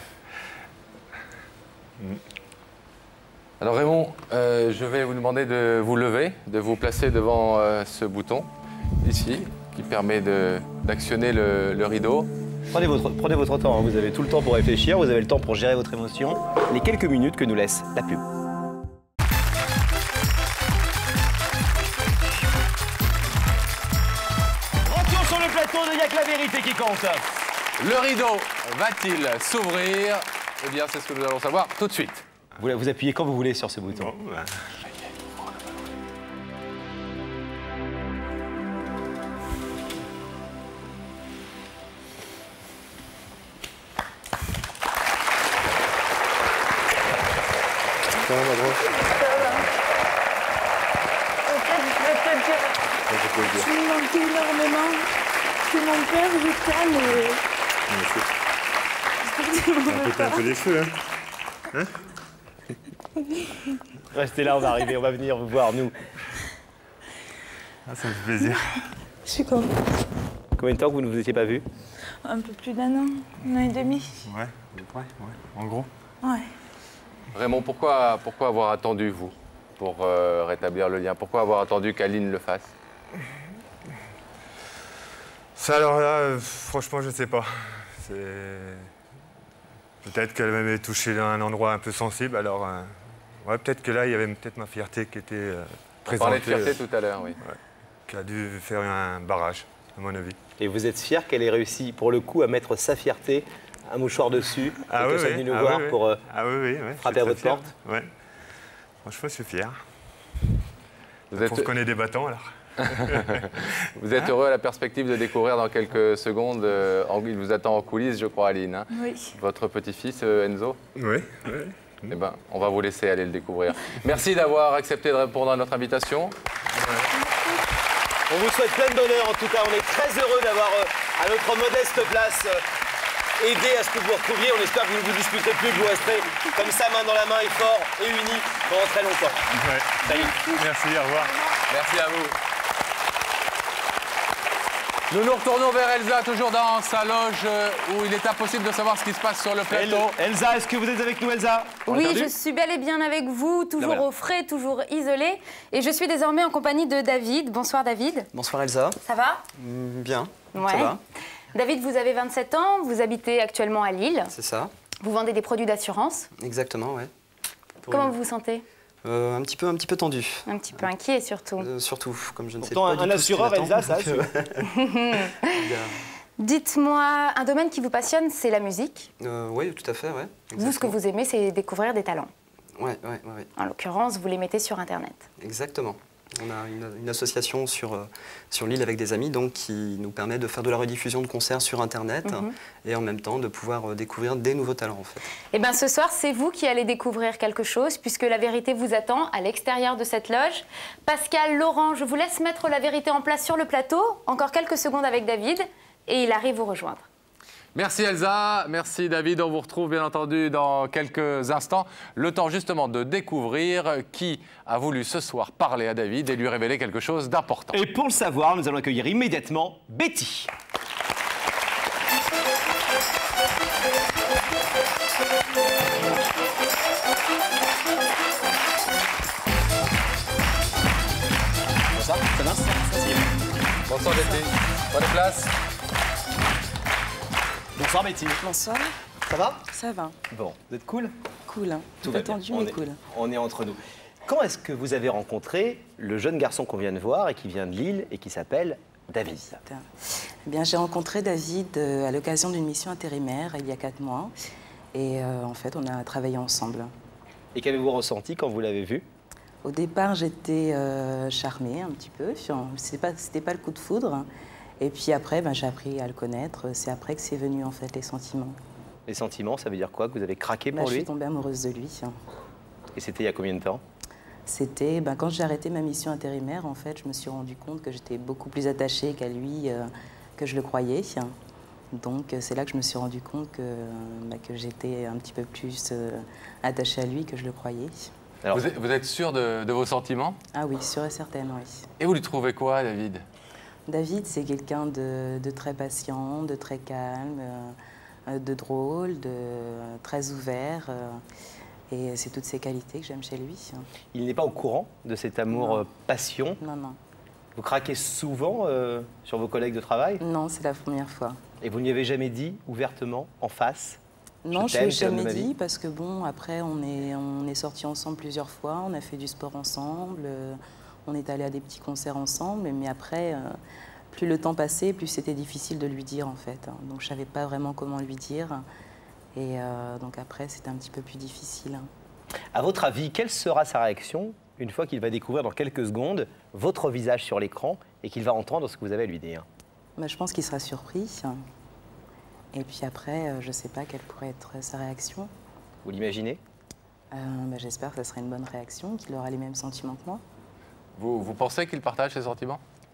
Mm. Alors Raymond, euh, je vais vous demander de vous lever, de vous placer devant euh, ce bouton, ici, qui permet de- d'actionner le, le rideau. Prenez votre, prenez votre temps, hein. Vous avez tout le temps pour réfléchir, vous avez le temps pour gérer votre émotion. Les quelques minutes que nous laisse la pub. Retour sur le plateau de Y'a que la vérité qui compte. Le rideau va-t-il s'ouvrir? Eh bien, c'est ce que nous allons savoir tout de suite. Vous, vous appuyez quand vous voulez sur ce bouton. Bon, bah. peux dire. Tu me manquais énormément. C'est mon père, je t'aime et... On va péter un peu les cheveux, hein, hein? Restez là, on va arriver, on va venir vous voir, nous. Ah, ça me fait plaisir. Je suis contente. Combien de temps que vous ne vous étiez pas vus? Un peu plus d'un an, un an et demi. Ouais, ouais, ouais, en gros. Ouais. Raymond, pourquoi, pourquoi avoir attendu, vous, pour euh, rétablir le lien? Pourquoi avoir attendu qu'Aline le fasse? Ça, alors là, euh, franchement, je sais pas. C'est... Peut-être qu'elle m'avait touché dans un endroit un peu sensible, alors... euh, Ouais, peut-être que là, il y avait peut-être ma fierté qui était euh, présentée. On parlait de fierté euh, tout à l'heure, oui. Ouais, qui a dû faire un barrage, à mon avis. Et vous êtes fier qu'elle ait réussi, pour le coup, à mettre sa fierté, un mouchoir dessus, Ah et oui, qu'elle soit oui, venue nous ah voir oui, oui. pour euh, Ah oui, oui, oui, frapper à je suis votre très porte? fier. Ouais. Franchement, je suis fier. Vous Je êtes... trouve qu'on est des battants, alors. Vous êtes heureux à la perspective de découvrir dans quelques secondes, euh, en- il vous attend en coulisses, je crois, Aline, hein, Oui. votre petit-fils, euh, Enzo? Oui, oui. Eh ben, on va vous laisser aller le découvrir. Merci d'avoir accepté de répondre à notre invitation. On vous souhaite plein de bonheur, en tout cas. On est très heureux d'avoir, euh, à notre modeste place, euh, aidé à ce que vous vous retrouviez. On espère que vous ne vous disputerez plus, que vous resterez comme ça, main dans la main et fort et unis pendant très longtemps. Ouais. Salut. Merci, au revoir. Merci à vous. Nous nous retournons vers Elsa, toujours dans sa loge euh, où il est impossible de savoir ce qui se passe sur le plateau. El- Elsa, est-ce que vous êtes avec nous, Elsa? On l'a Oui, perdu je suis bel et bien avec vous, toujours voilà. au frais, toujours isolé. Et je suis désormais en compagnie de David. Bonsoir David. Bonsoir Elsa. Ça va? Mm, Bien, Ouais. ça va, David, vous avez vingt-sept ans, vous habitez actuellement à Lille. c'est ça. Vous vendez des produits d'assurance. Exactement, ouais. Pour Comment une- vous vous sentez? Euh, un petit peu, un petit peu tendu. Un petit peu inquiet surtout. Euh, surtout, comme je ne Pourtant, sais pas un du tout ce qui assureur, m'attend, Elsa, ça donc, euh, il y a- Dites-moi, un domaine qui vous passionne, c'est la musique. euh, oui, tout à fait, ouais. Vous, ce que vous aimez, c'est découvrir des talents. Ouais, ouais, ouais, ouais. En l'occurrence, vous les mettez sur Internet. Exactement. On a une, une association sur, euh, sur l'île avec des amis donc, qui nous permet de faire de la rediffusion de concerts sur Internet Mhm. et en même temps de pouvoir euh, découvrir des nouveaux talents en fait. Eh bien, ce soir, c'est vous qui allez découvrir quelque chose, puisque la vérité vous attend à l'extérieur de cette loge. Pascal, Laurent, je vous laisse mettre la vérité en place sur le plateau. Encore quelques secondes avec David, et il arrive vous rejoindre. Merci Elsa, merci David. On vous retrouve bien entendu dans quelques instants. Le temps justement de découvrir qui a voulu ce soir parler à David et lui révéler quelque chose d'important. Et pour le savoir, nous allons accueillir immédiatement Betty. Bonsoir, ça va? Bonsoir Betty. Prenez place. Bonsoir Betty. Bonsoir. Ça va? Ça va. Bon, vous êtes cool? Cool, hein. Tout Tout va va tendu, bien. mais On est- cool. On est entre nous. Quand est-ce que vous avez rencontré le jeune garçon qu'on vient de voir et qui vient de Lille et qui s'appelle David? Eh bien, j'ai rencontré David euh, à l'occasion d'une mission intérimaire il y a quatre mois. Et euh, en fait, on a travaillé ensemble. Et qu'avez-vous ressenti quand vous l'avez vu? Au départ, j'étais euh, charmée un petit peu. C'était pas, c'était pas le coup de foudre. Et puis après, ben, j'ai appris à le connaître. C'est après que c'est venu, en fait, les sentiments. Les sentiments, ça veut dire quoi? Que vous avez craqué Ben, pour je lui? suis tombée amoureuse de lui. Et c'était il y a combien de temps? C'était ben, quand j'ai arrêté ma mission intérimaire, en fait, je me suis rendu compte que j'étais beaucoup plus attachée qu'à lui euh, que je le croyais. Donc euh, c'est là que je me suis rendu compte que, ben, que j'étais un petit peu plus euh, attachée à lui que je le croyais. Alors, vous, êtes, vous êtes sûr de, de vos sentiments? Ah oui, sûre et certaine, oui. Et vous lui trouvez quoi, David? David, c'est quelqu'un de, de très patient, de très calme, euh, de drôle, de euh, très ouvert. euh, et c'est toutes ces qualités que j'aime chez lui. Il n'est pas au courant de cet amour euh, passion? Non, non. Vous craquez souvent euh, sur vos collègues de travail? Non, c'est la première fois. Et vous ne lui avez jamais dit ouvertement, en face? Non, je ne t'aime, l'ai tu es l'homme de jamais ma vie. dit parce que bon, après, on est, on est sortis ensemble plusieurs fois, on a fait du sport ensemble, euh, on est allé à des petits concerts ensemble, mais après, euh, plus le temps passait, plus c'était difficile de lui dire en fait. Donc je ne savais pas vraiment comment lui dire. Et euh, donc après, c'était un petit peu plus difficile. À votre avis, quelle sera sa réaction une fois qu'il va découvrir dans quelques secondes votre visage sur l'écran et qu'il va entendre ce que vous avez à lui dire? Bah, je pense qu'il sera surpris. Et puis après, euh, je ne sais pas quelle pourrait être sa réaction. Vous l'imaginez? Euh, bah, J'espère que ça sera une bonne réaction, qu'il aura les mêmes sentiments que moi. Vous, vous pensez qu'il partage ses sentiments?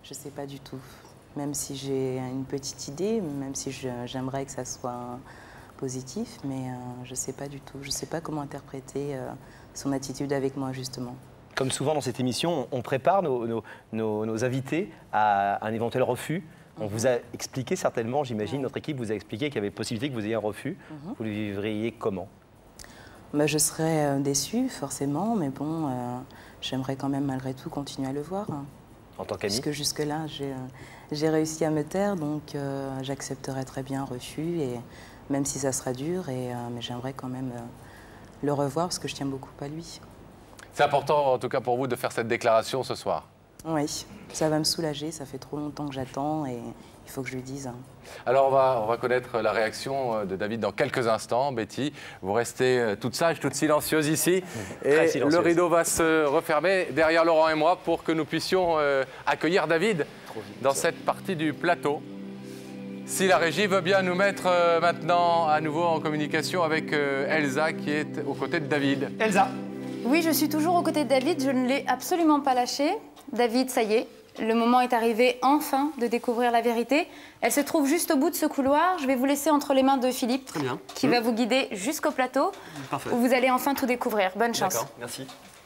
je sais pas du tout. Même si j'ai une petite idée, même si j'aimerais que ça soit positif, mais euh, je sais pas du tout. Je sais pas comment interpréter euh, son attitude avec moi, justement. Comme souvent dans cette émission, on prépare nos, nos, nos, nos invités à un éventuel refus. On vous a expliqué certainement, j'imagine, notre équipe vous a expliqué qu'il y avait possibilité que vous ayez un refus. Mm-hmm. Vous le vivriez comment? Bah, je serais euh, déçue, forcément, mais bon, euh, j'aimerais quand même malgré tout continuer à le voir. Hein. En tant qu'ami? Parce que jusque-là, j'ai euh, réussi à me taire, donc euh, j'accepterais très bien un refus, et même si ça sera dur, et, euh, mais j'aimerais quand même euh, le revoir parce que je tiens beaucoup à lui. C'est important, en tout cas pour vous, de faire cette déclaration ce soir. Oui, ça va me soulager, ça fait trop longtemps que j'attends et il faut que je lui dise. Alors on va, on va connaître la réaction de David dans quelques instants. Betty, vous restez toute sage, toute silencieuse ici. Et silencieuse. Le rideau va se refermer derrière Laurent et moi pour que nous puissions euh, accueillir David dans cette partie du plateau. Si la régie veut bien nous mettre euh, maintenant à nouveau en communication avec euh, Elsa qui est aux côtés de David. Elsa. Oui, je suis toujours aux côtés de David, je ne l'ai absolument pas lâché. David, ça y est, le moment est arrivé enfin de découvrir la vérité. Elle se trouve juste au bout de ce couloir. Je vais vous laisser entre les mains de Philippe, Très bien. qui mmh. va vous guider jusqu'au plateau, Parfait. où vous allez enfin tout découvrir. Bonne chance. D'accord, merci.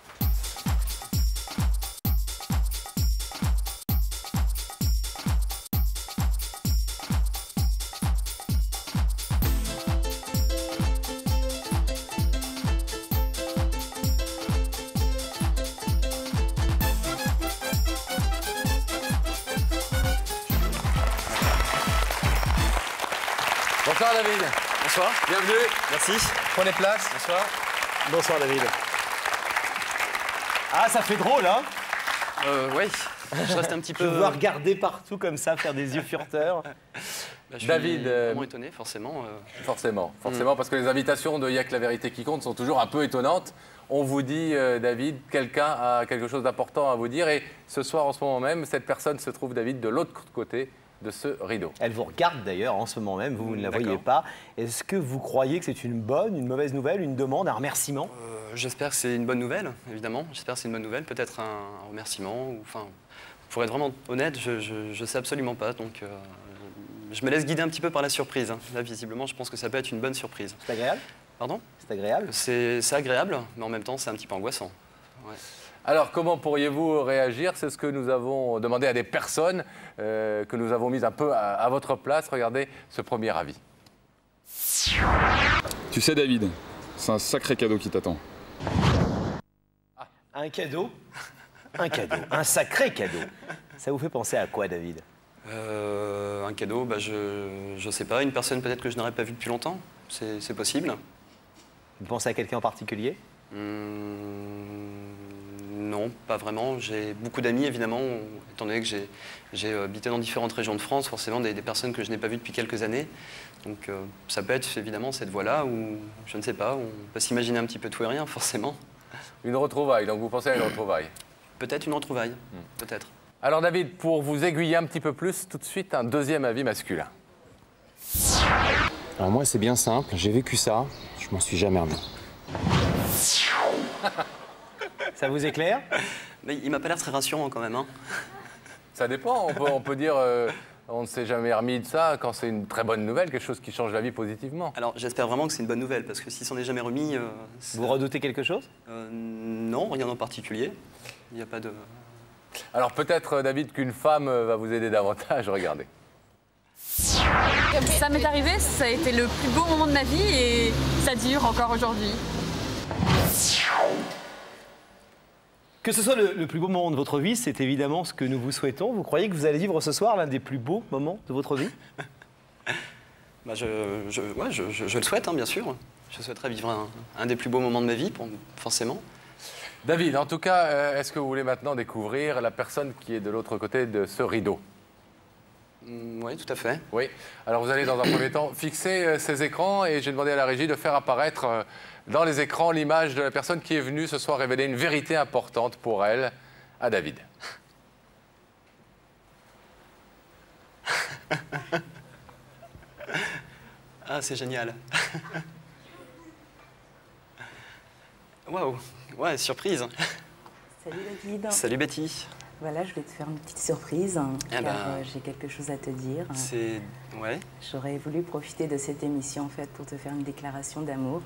Bonsoir David. Bonsoir. Bienvenue. Merci. Prenez place. Bonsoir. Bonsoir David. Ah, ça fait drôle, hein? Euh, oui. Je reste un petit peu... Je vois regarder partout comme ça, faire des yeux fureteurs. Bah, je David, suis vraiment étonné, forcément. Euh... Forcément, forcément, mm. parce que les invitations de Y'a que la vérité qui compte sont toujours un peu étonnantes. On vous dit, euh, David, quelqu'un a quelque chose d'important à vous dire, et ce soir, en ce moment même, cette personne se trouve, David, de l'autre côté de ce rideau. Elle vous regarde d'ailleurs en ce moment même, vous, vous ne la voyez pas. Est-ce que vous croyez que c'est une bonne, une mauvaise nouvelle, une demande, un remerciement? euh, J'espère que c'est une bonne nouvelle, évidemment. J'espère que c'est une bonne nouvelle, peut-être un remerciement. Ou, enfin, pour être vraiment honnête, je ne sais absolument pas. Donc, euh, je me laisse guider un petit peu par la surprise. Hein. Là, visiblement, je pense que ça peut être une bonne surprise. C'est agréable? Pardon? C'est agréable? C'est agréable, mais en même temps, c'est un petit peu angoissant. Ouais. Alors, comment pourriez-vous réagir? C'est ce que nous avons demandé à des personnes euh, que nous avons mises un peu à, à votre place. Regardez ce premier avis. Tu sais, David, c'est un sacré cadeau qui t'attend. Ah, un cadeau? Un cadeau, un sacré cadeau. Ça vous fait penser à quoi, David? euh, Un cadeau, bah, je ne sais pas. Une personne peut-être que je n'aurais pas vue depuis longtemps. C'est possible. Vous pensez à quelqu'un en particulier? hum... Non, pas vraiment. J'ai beaucoup d'amis, évidemment, étant donné que j'ai habité dans différentes régions de France, forcément des, des personnes que je n'ai pas vues depuis quelques années. Donc euh, ça peut être évidemment cette voie-là, ou je ne sais pas, on peut s'imaginer un petit peu tout et rien, forcément. Une retrouvaille, donc vous pensez à une retrouvaille? Peut-être une retrouvaille, hmm. peut-être. Alors David, pour vous aiguiller un petit peu plus, tout de suite un deuxième avis masculin. Alors moi, c'est bien simple, j'ai vécu ça, je m'en suis jamais remis. Ça vous éclaire? Mais il m'a pas l'air très rassurant quand même. Hein. Ça dépend, on peut, on peut dire euh, on ne s'est jamais remis de ça quand c'est une très bonne nouvelle, quelque chose qui change la vie positivement. Alors j'espère vraiment que c'est une bonne nouvelle, parce que si s'en est jamais remis... Euh, vous redoutez quelque chose? euh, Non, rien en particulier. Il n'y a pas de... Alors peut-être, David, qu'une femme va vous aider davantage, regardez. Ça m'est arrivé, ça a été le plus beau moment de ma vie et ça dure encore aujourd'hui. Que ce soit le, le plus beau moment de votre vie, c'est évidemment ce que nous vous souhaitons. Vous croyez que vous allez vivre ce soir l'un des plus beaux moments de votre vie? bah je, je, ouais, je, je, je le souhaite, hein, bien sûr. Je souhaiterais vivre un, un des plus beaux moments de ma vie, pour, forcément. David, en tout cas, est-ce que vous voulez maintenant découvrir la personne qui est de l'autre côté de ce rideau? mmh, Oui, tout à fait. Oui. Alors vous allez dans un premier temps fixer ces écrans et j'ai demandé à la régie de faire apparaître dans les écrans l'image de la personne qui est venue ce soir révéler une vérité importante pour elle, à David. Ah, c'est génial. Waouh, ouais, surprise. Salut David. Salut Betty. Voilà, je vais te faire une petite surprise, hein, Eh car ben, euh, j'ai quelque chose à te dire. C'est... Ouais. J'aurais voulu profiter de cette émission en fait pour te faire une déclaration d'amour.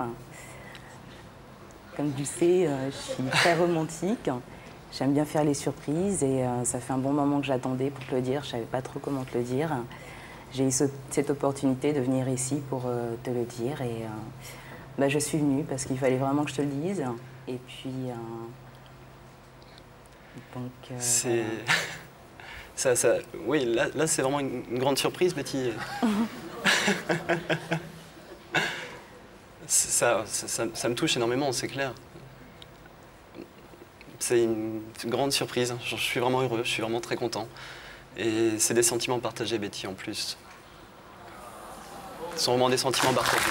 Comme tu le sais, euh, je suis très romantique. J'aime bien faire les surprises et euh, ça fait un bon moment que j'attendais pour te le dire. Je savais pas trop comment te le dire. J'ai eu ce- cette opportunité de venir ici pour euh, te le dire et euh, bah, je suis venue parce qu'il fallait vraiment que je te le dise. Et puis, euh, donc. euh, C'est... voilà. ça, ça... Oui, là, là c'est vraiment une, une grande surprise, Betty. ça, ça, ça, ça me touche énormément, c'est clair. C'est une, c'est une grande surprise. Je, je suis vraiment heureux, je suis vraiment très content. Et c'est des sentiments partagés, Betty, en plus. Ce sont vraiment des sentiments partagés.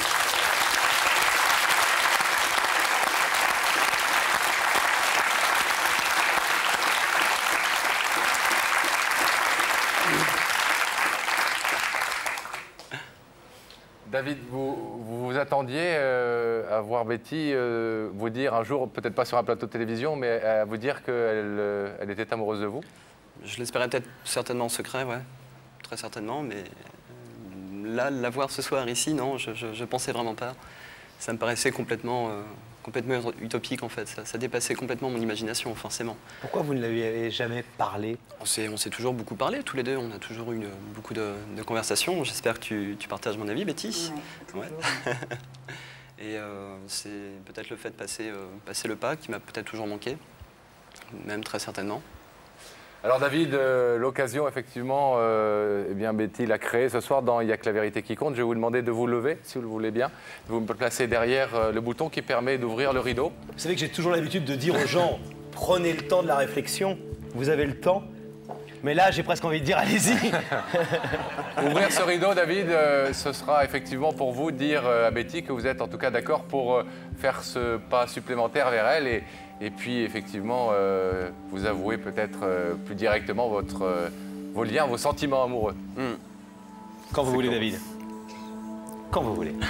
David, vous vous, vous attendiez euh, à voir Betty euh, vous dire un jour, peut-être pas sur un plateau de télévision, mais à vous dire qu'elle euh, elle était amoureuse de vous? Je l'espérais peut-être certainement en secret, ouais. Très certainement, mais euh, là, la voir ce soir ici, non, je, je, je pensais vraiment pas. Ça me paraissait complètement, euh, complètement utopique, en fait. Ça, ça dépassait complètement mon imagination, forcément. Pourquoi vous ne lui avez jamais parlé? On s'est, on s'est toujours beaucoup parlé, tous les deux. On a toujours eu une- beaucoup de, de conversations. J'espère que tu, tu partages mon avis, Betty. Ouais, Ouais. Et euh, c'est peut-être le fait de passer, euh, passer le pas qui m'a peut-être toujours manqué, même très certainement. Alors David, euh, l'occasion effectivement, euh, eh bien Betty l'a créée ce soir dans Il n'y a que la vérité qui compte. Je vais vous demander de vous lever, si vous le voulez bien. Vous me placez derrière euh, le bouton qui permet d'ouvrir le rideau. Vous savez que j'ai toujours l'habitude de dire aux gens, prenez le temps de la réflexion, vous avez le temps. Mais là, j'ai presque envie de dire, allez-y. Ouvrir ce rideau, David, euh, ce sera effectivement pour vous dire euh, à Betty que vous êtes en tout cas d'accord pour euh, faire ce pas supplémentaire vers elle et, et puis effectivement euh, vous avouer peut-être euh, plus directement votre, euh, vos liens, vos sentiments amoureux. Quand vous voulez, David. Quand vous voulez.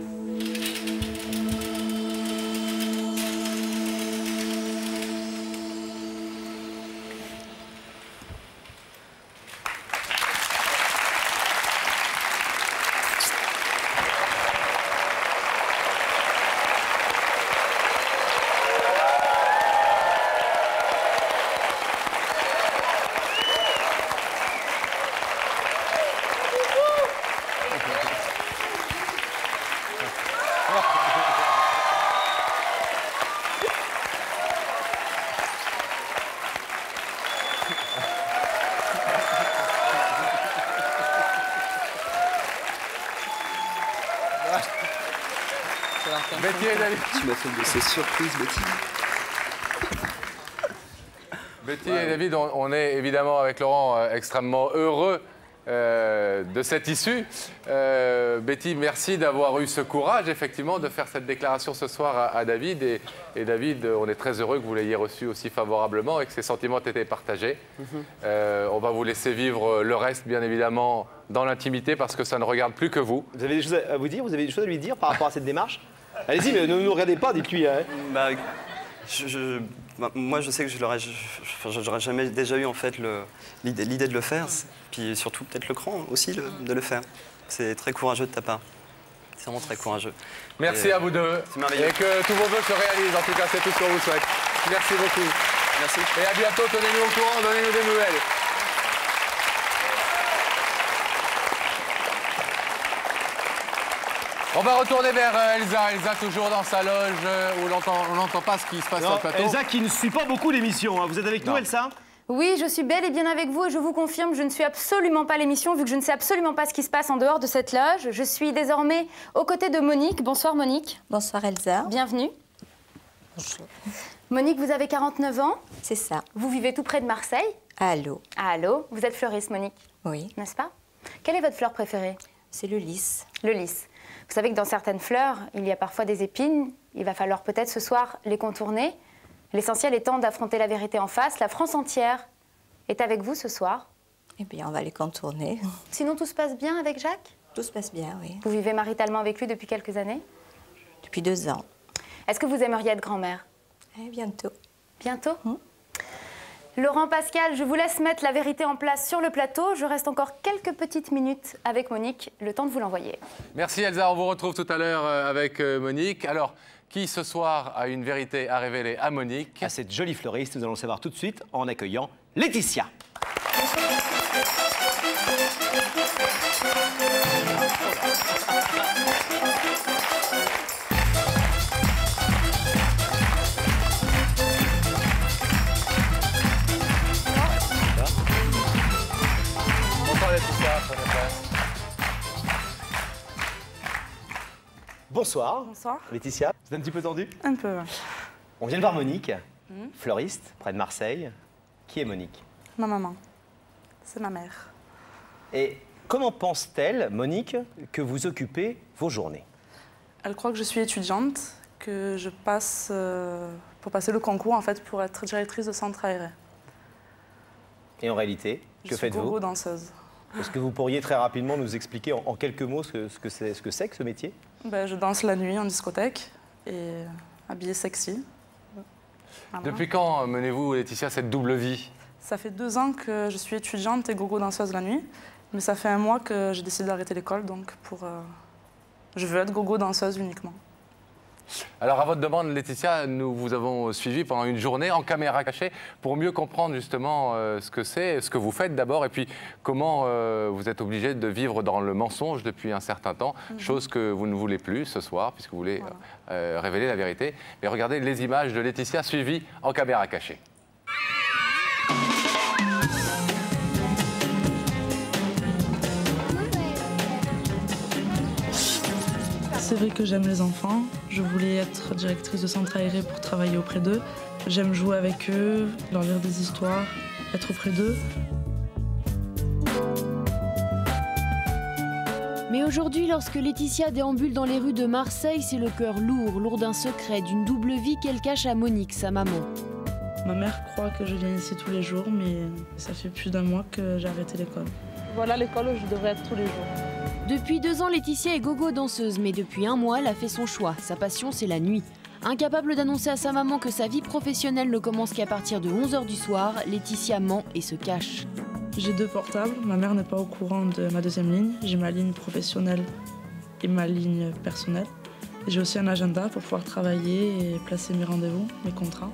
Betty et David. Tu m'as fait de ces surprises, Betty. Betty et David, on, on est évidemment avec Laurent euh, extrêmement heureux euh, de cette issue. Euh, Betty, merci d'avoir eu ce courage effectivement de faire cette déclaration ce soir à, à David. Et, et David, on est très heureux que vous l'ayez reçu aussi favorablement et que ces sentiments aient été partagés. Euh, on va vous laisser vivre le reste, bien évidemment, dans l'intimité parce que ça ne regarde plus que vous. Vous avez des choses à vous dire? Vous avez des choses à lui dire par rapport à cette démarche? Allez-y, mais ne nous regardez pas, dites-lui. Hein. Bah, je, je- bah, moi, je sais que je l'aurais, je- je- j'aurais jamais déjà eu en fait le- l'idée, l'idée de le faire, puis surtout peut-être le cran aussi le- de le faire. C'est très courageux de ta part. C'est vraiment très courageux. Merci Et, à vous deux. C'est merveilleux. Et que tous vos vœux se réalisent. En tout cas, c'est tout ce qu'on vous souhaite. Merci beaucoup. Merci. Et à bientôt. Tenez-nous au courant. Donnez-nous des nouvelles. On va retourner vers euh, Elsa. Elsa, toujours dans sa loge euh, où on n'entend pas ce qui se passe sur Non, le plateau. Elsa qui ne suit pas beaucoup l'émission. Hein. Vous êtes avec nous, Non. Elsa? Oui, je suis bel et bien avec vous et je vous confirme, je ne suis absolument pas l'émission vu que je ne sais absolument pas ce qui se passe en dehors de cette loge. Je suis désormais aux côtés de Monique. Bonsoir Monique. Bonsoir Elsa. Bienvenue. Bonjour. Monique, vous avez quarante-neuf ans. C'est ça. Vous vivez tout près de Marseille. Allô. Allô. Vous êtes fleuriste, Monique. Oui. N'est-ce pas? Quelle est votre fleur préférée? C'est le lys. Le lys. Vous savez que dans certaines fleurs, il y a parfois des épines. Il va falloir peut-être ce soir les contourner. L'essentiel étant d'affronter la vérité en face. La France entière est avec vous ce soir. Eh bien, on va les contourner. Sinon, tout se passe bien avec Jacques? Tout se passe bien, oui. Vous vivez maritalement avec lui depuis quelques années? Depuis deux ans. Est-ce que vous aimeriez être grand-mère? Eh, bientôt. Bientôt? Laurent, Pascal, je vous laisse mettre la vérité en place sur le plateau. Je reste encore quelques petites minutes avec Monique, le temps de vous l'envoyer. Merci Elsa, on vous retrouve tout à l'heure avec Monique. Alors, qui ce soir a une vérité à révéler à Monique? À cette jolie fleuriste, nous allons le savoir tout de suite en accueillant Laetitia. Bonsoir. Bonsoir. Laetitia, vous êtes un petit peu tendue? Un peu. On vient de voir Monique, Mmh. fleuriste, près de Marseille. Qui est Monique? Ma maman. C'est ma mère. Et comment pense-t-elle, Monique, que vous occupez vos journées? Elle croit que je suis étudiante, que je passe euh, pour passer le concours en fait pour être directrice de centre aéré. Et en réalité, Je que suis faites-vous? gogo danseuse. Est-ce que vous pourriez très rapidement nous expliquer en, en quelques mots ce que, ce que c'est ce que c'est que ce métier? Ben, je danse la nuit en discothèque et habillée sexy. Voilà. Depuis quand menez-vous, Laetitia, cette double vie? Ça fait deux ans que je suis étudiante et gogo danseuse la nuit, mais ça fait un mois que j'ai décidé d'arrêter l'école, donc pour, euh, je veux être gogo danseuse uniquement. Alors, à votre demande, Laetitia, nous vous avons suivi pendant une journée en caméra cachée pour mieux comprendre justement euh, ce que c'est, ce que vous faites d'abord, et puis comment euh, vous êtes obligé de vivre dans le mensonge depuis un certain temps, mm-hmm. chose que vous ne voulez plus ce soir, puisque vous voulez voilà. euh, révéler la vérité. Mais regardez les images de Laetitia suivies en caméra cachée. C'est vrai que j'aime les enfants. Je voulais être directrice de centre aéré pour travailler auprès d'eux. J'aime jouer avec eux, leur lire des histoires, être auprès d'eux. Mais aujourd'hui, lorsque Laetitia déambule dans les rues de Marseille, c'est le cœur lourd, lourd d'un secret, d'une double vie qu'elle cache à Monique, sa maman. Ma mère croit que je viens ici tous les jours, mais ça fait plus d'un mois que j'ai arrêté l'école. Voilà l'école où je devrais être tous les jours. Depuis deux ans, Laetitia est gogo danseuse, mais depuis un mois, elle a fait son choix. Sa passion, c'est la nuit. Incapable d'annoncer à sa maman que sa vie professionnelle ne commence qu'à partir de onze heures du soir, Laetitia ment et se cache. J'ai deux portables, ma mère n'est pas au courant de ma deuxième ligne. J'ai ma ligne professionnelle et ma ligne personnelle. J'ai aussi un agenda pour pouvoir travailler et placer mes rendez-vous, mes contrats.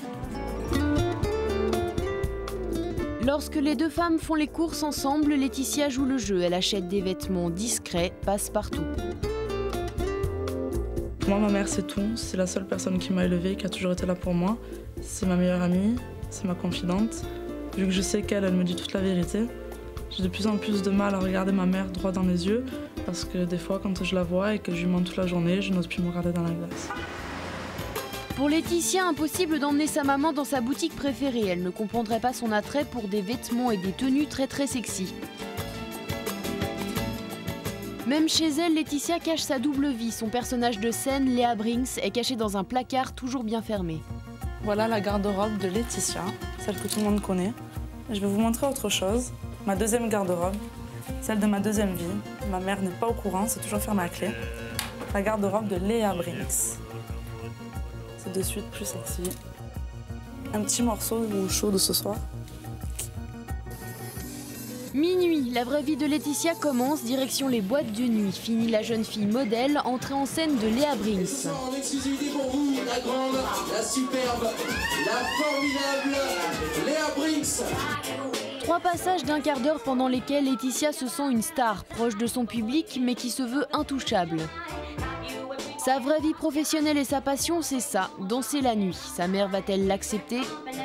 Lorsque les deux femmes font les courses ensemble, Laetitia joue le jeu. Elle achète des vêtements discrets, passe-partout. Moi, ma mère, c'est tout. C'est la seule personne qui m'a élevée, qui a toujours été là pour moi. C'est ma meilleure amie, c'est ma confidente. Vu que je sais qu'elle, elle me dit toute la vérité, j'ai de plus en plus de mal à regarder ma mère droit dans les yeux, parce que des fois, quand je la vois et que je lui mens toute la journée, je n'ose plus me regarder dans la glace. Pour Laetitia, impossible d'emmener sa maman dans sa boutique préférée. Elle ne comprendrait pas son attrait pour des vêtements et des tenues très très sexy. Même chez elle, Laetitia cache sa double vie. Son personnage de scène, Léa Brinks, est caché dans un placard toujours bien fermé. Voilà la garde-robe de Laetitia, celle que tout le monde connaît. Je vais vous montrer autre chose, ma deuxième garde-robe, celle de ma deuxième vie. Ma mère n'est pas au courant, c'est toujours fermé à clé. La garde-robe de Léa Brinks. C'est de suite plus sexy. Un petit morceau chaud de ce soir. Minuit, la vraie vie de Laetitia commence, direction les boîtes de nuit. Fini la jeune fille modèle, entrée en scène de Léa Brinks. En exclusivité pour vous, la grande, la superbe, la formidable Léa Brinks. Trois passages d'un quart d'heure pendant lesquels Laetitia se sent une star, proche de son public, mais qui se veut intouchable. Sa vraie vie professionnelle et sa passion, c'est ça, danser la nuit. Sa mère va-t-elle l'accepter ?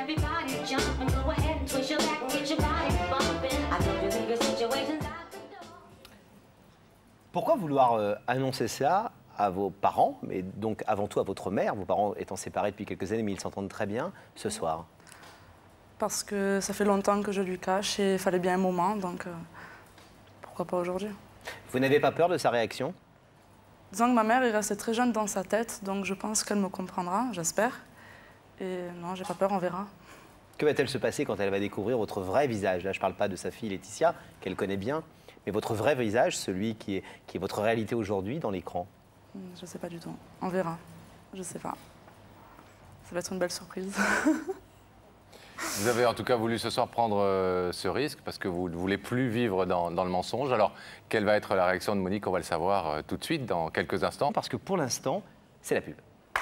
Pourquoi vouloir euh, annoncer ça à vos parents, mais donc avant tout à votre mère, vos parents étant séparés depuis quelques années, mais ils s'entendent très bien, ce soir? Parce que ça fait longtemps que je lui cache et il fallait bien un moment, donc euh, pourquoi pas aujourd'hui? Vous n'avez pas peur de sa réaction? Disons que ma mère est restée très jeune dans sa tête, donc je pense qu'elle me comprendra, j'espère. Et non, j'ai pas peur, on verra. Que va-t-elle se passer quand elle va découvrir votre vrai visage? Là, je ne parle pas de sa fille Laetitia, qu'elle connaît bien, mais votre vrai visage, celui qui est, qui est votre réalité aujourd'hui dans l'écran. Je sais pas du tout. On verra. Je sais pas. Ça va être une belle surprise. Vous avez en tout cas voulu ce soir prendre euh, ce risque parce que vous ne voulez plus vivre dans, dans le mensonge. Alors, quelle va être la réaction de Monique? On va le savoir euh, tout de suite, dans quelques instants. Parce que pour l'instant, c'est la pub.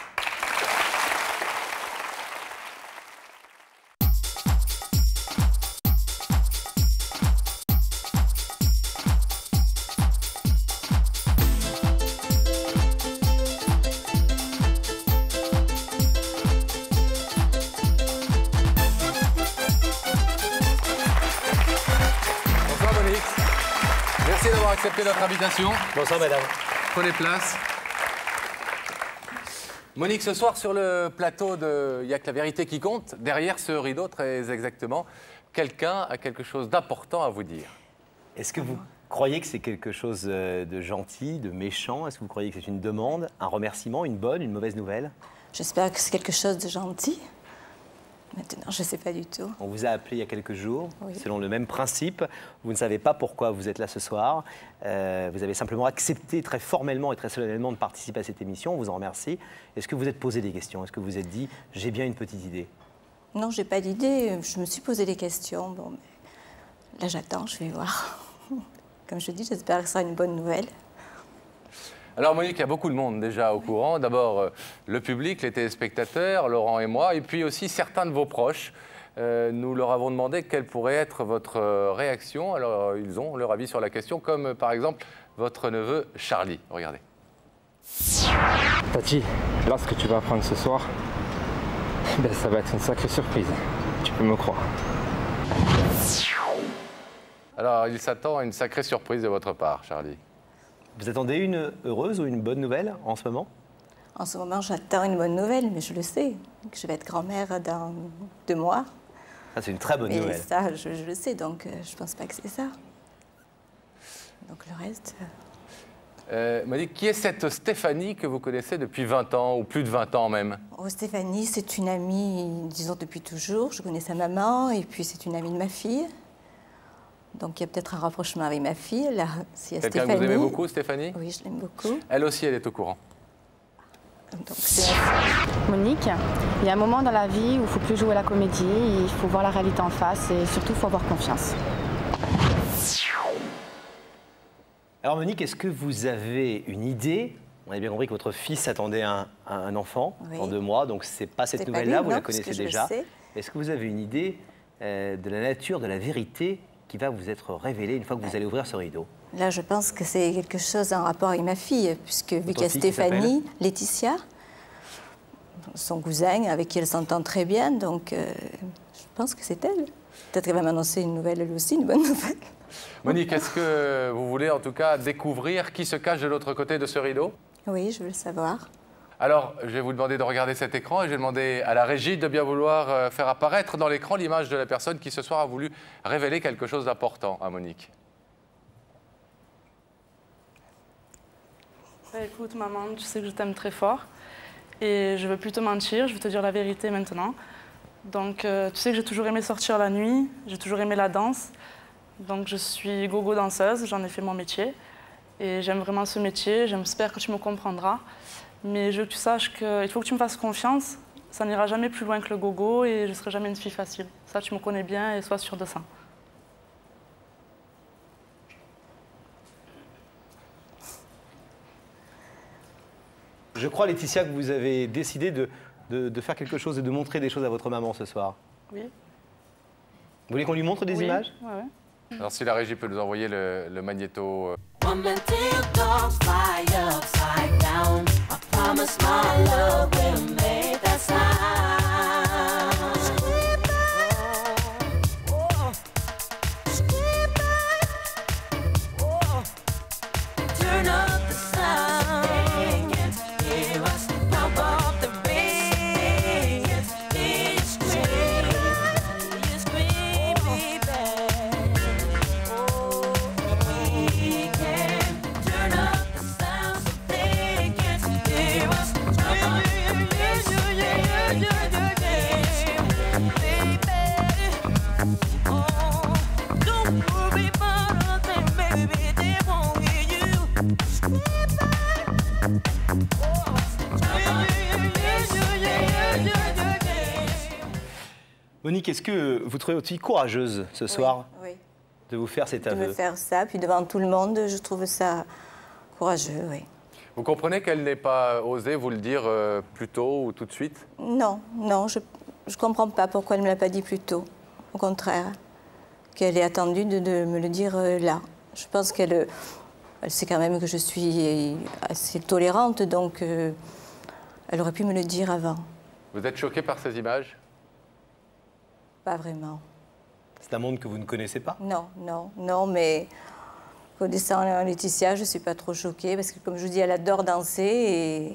Merci d'avoir accepté notre invitation. Bonsoir madame. Prenez place. Monique, ce soir sur le plateau de Il n'y a que la vérité qui compte, derrière ce rideau très exactement, quelqu'un a quelque chose d'important à vous dire. Est-ce que vous croyez que c'est quelque chose de gentil, de méchant? Est-ce que vous croyez que c'est une demande, un remerciement, une bonne, une mauvaise nouvelle? J'espère que c'est quelque chose de gentil. Maintenant, je ne sais pas du tout. On vous a appelé il y a quelques jours, oui. selon le même principe. Vous ne savez pas pourquoi vous êtes là ce soir. Euh, vous avez simplement accepté très formellement et très solennellement de participer à cette émission. On vous en remercie. Est-ce que vous êtes posé des questions? Est-ce que vous vous êtes dit, j'ai bien une petite idée? Non, je n'ai pas d'idée. Je me suis posé des questions. Bon, mais là, j'attends, je vais voir. Comme je dis, j'espère que ce sera une bonne nouvelle. Alors Monique, il y a beaucoup de monde déjà au courant. D'abord, euh, le public, les téléspectateurs, Laurent et moi, et puis aussi certains de vos proches. Euh, nous leur avons demandé quelle pourrait être votre euh, réaction. Alors, euh, ils ont leur avis sur la question, comme euh, par exemple votre neveu Charlie. Regardez. Tati, là, ce que tu vas apprendre ce soir, ben, ça va être une sacrée surprise. Tu peux me croire. Alors, il s'attend à une sacrée surprise de votre part, Charlie. Vous attendez une heureuse ou une bonne nouvelle en ce moment? En ce moment, j'attends une bonne nouvelle, mais je le sais, que je vais être grand-mère dans deux mois. Ah, c'est une très bonne mais nouvelle. Ça, je, je le sais, donc euh, je ne pense pas que c'est ça. Donc le reste... Euh... Euh, Monique, qui est cette Stéphanie que vous connaissez depuis vingt ans, ou plus de vingt ans même? Oh, Stéphanie, c'est une amie, disons, depuis toujours. Je connais sa maman, et puis c'est une amie de ma fille. Donc il y a peut-être un rapprochement avec ma fille. Là, quelqu'un que vous aimez beaucoup, Stéphanie? Oui, je l'aime beaucoup. Elle aussi, elle est au courant. Donc, Monique, il y a un moment dans la vie où il ne faut plus jouer la comédie, il faut voir la réalité en face et surtout, il faut avoir confiance. Alors Monique, est-ce que vous avez une idée? On a bien compris que votre fils attendait un, un enfant oui. en deux mois, donc c'est pas cette nouvelle-là, vous la connaissez déjà. Est-ce que vous avez une idée euh, de la nature, de la vérité qui va vous être révélée une fois que vous allez ouvrir ce rideau? Là, je pense que c'est quelque chose en rapport avec ma fille, puisque vu qu'il y a Stéphanie, Laetitia, son cousin avec qui elle s'entend très bien, donc euh, je pense que c'est elle. Peut-être qu'elle va m'annoncer une nouvelle, elle aussi, une bonne nouvelle. Monique, est-ce que vous voulez en tout cas découvrir qui se cache de l'autre côté de ce rideau? Oui, je veux le savoir. Alors, je vais vous demander de regarder cet écran et je vais demander à la régie de bien vouloir faire apparaître dans l'écran l'image de la personne qui ce soir a voulu révéler quelque chose d'important à Monique. Bah, écoute, maman, tu sais que je t'aime très fort et je veux plus te mentir, je veux te dire la vérité maintenant. Donc, euh, tu sais que j'ai toujours aimé sortir la nuit, j'ai toujours aimé la danse. Donc, je suis gogo danseuse, j'en ai fait mon métier et j'aime vraiment ce métier, j'espère que tu me comprendras. Mais je veux que tu saches qu'il faut que tu me fasses confiance. Ça n'ira jamais plus loin que le gogo et je ne serai jamais une fille facile. Ça, tu me connais bien et sois sûre de ça. Je crois, Laetitia, que vous avez décidé de, de, de faire quelque chose et de montrer des choses à votre maman ce soir. Oui. Vous voulez qu'on lui montre des oui. images? Ouais, ouais. Alors, si la régie peut nous envoyer le, le magnéto... Euh... Promise my love will make that sound. Skip back, oh. Skip back, oh. Turn up the sound. They can't hear us. Pump up the bass. Hear you scream, you scream, baby. Oh, we can turn up the sound so they can hear us. Pump up the bass. Monique, est-ce que vous trouvez aussi courageuse ce soir oui. de vous faire cet de aveu? me faire ça, puis devant tout le monde, je trouve ça courageux, oui. Vous comprenez qu'elle n'ait pas osé vous le dire euh, plus tôt ou tout de suite? Non, non, je ne comprends pas pourquoi elle ne me l'a pas dit plus tôt. Au contraire, qu'elle ait attendu de, de me le dire euh, là. Je pense qu'elle euh, elle sait quand même que je suis assez tolérante, donc euh, elle aurait pu me le dire avant. Vous êtes choquée par ces images? Pas vraiment. C'est un monde que vous ne connaissez pas? Non, non, non, mais connaissant Laetitia, je ne suis pas trop choquée, parce que comme je vous dis, elle adore danser et...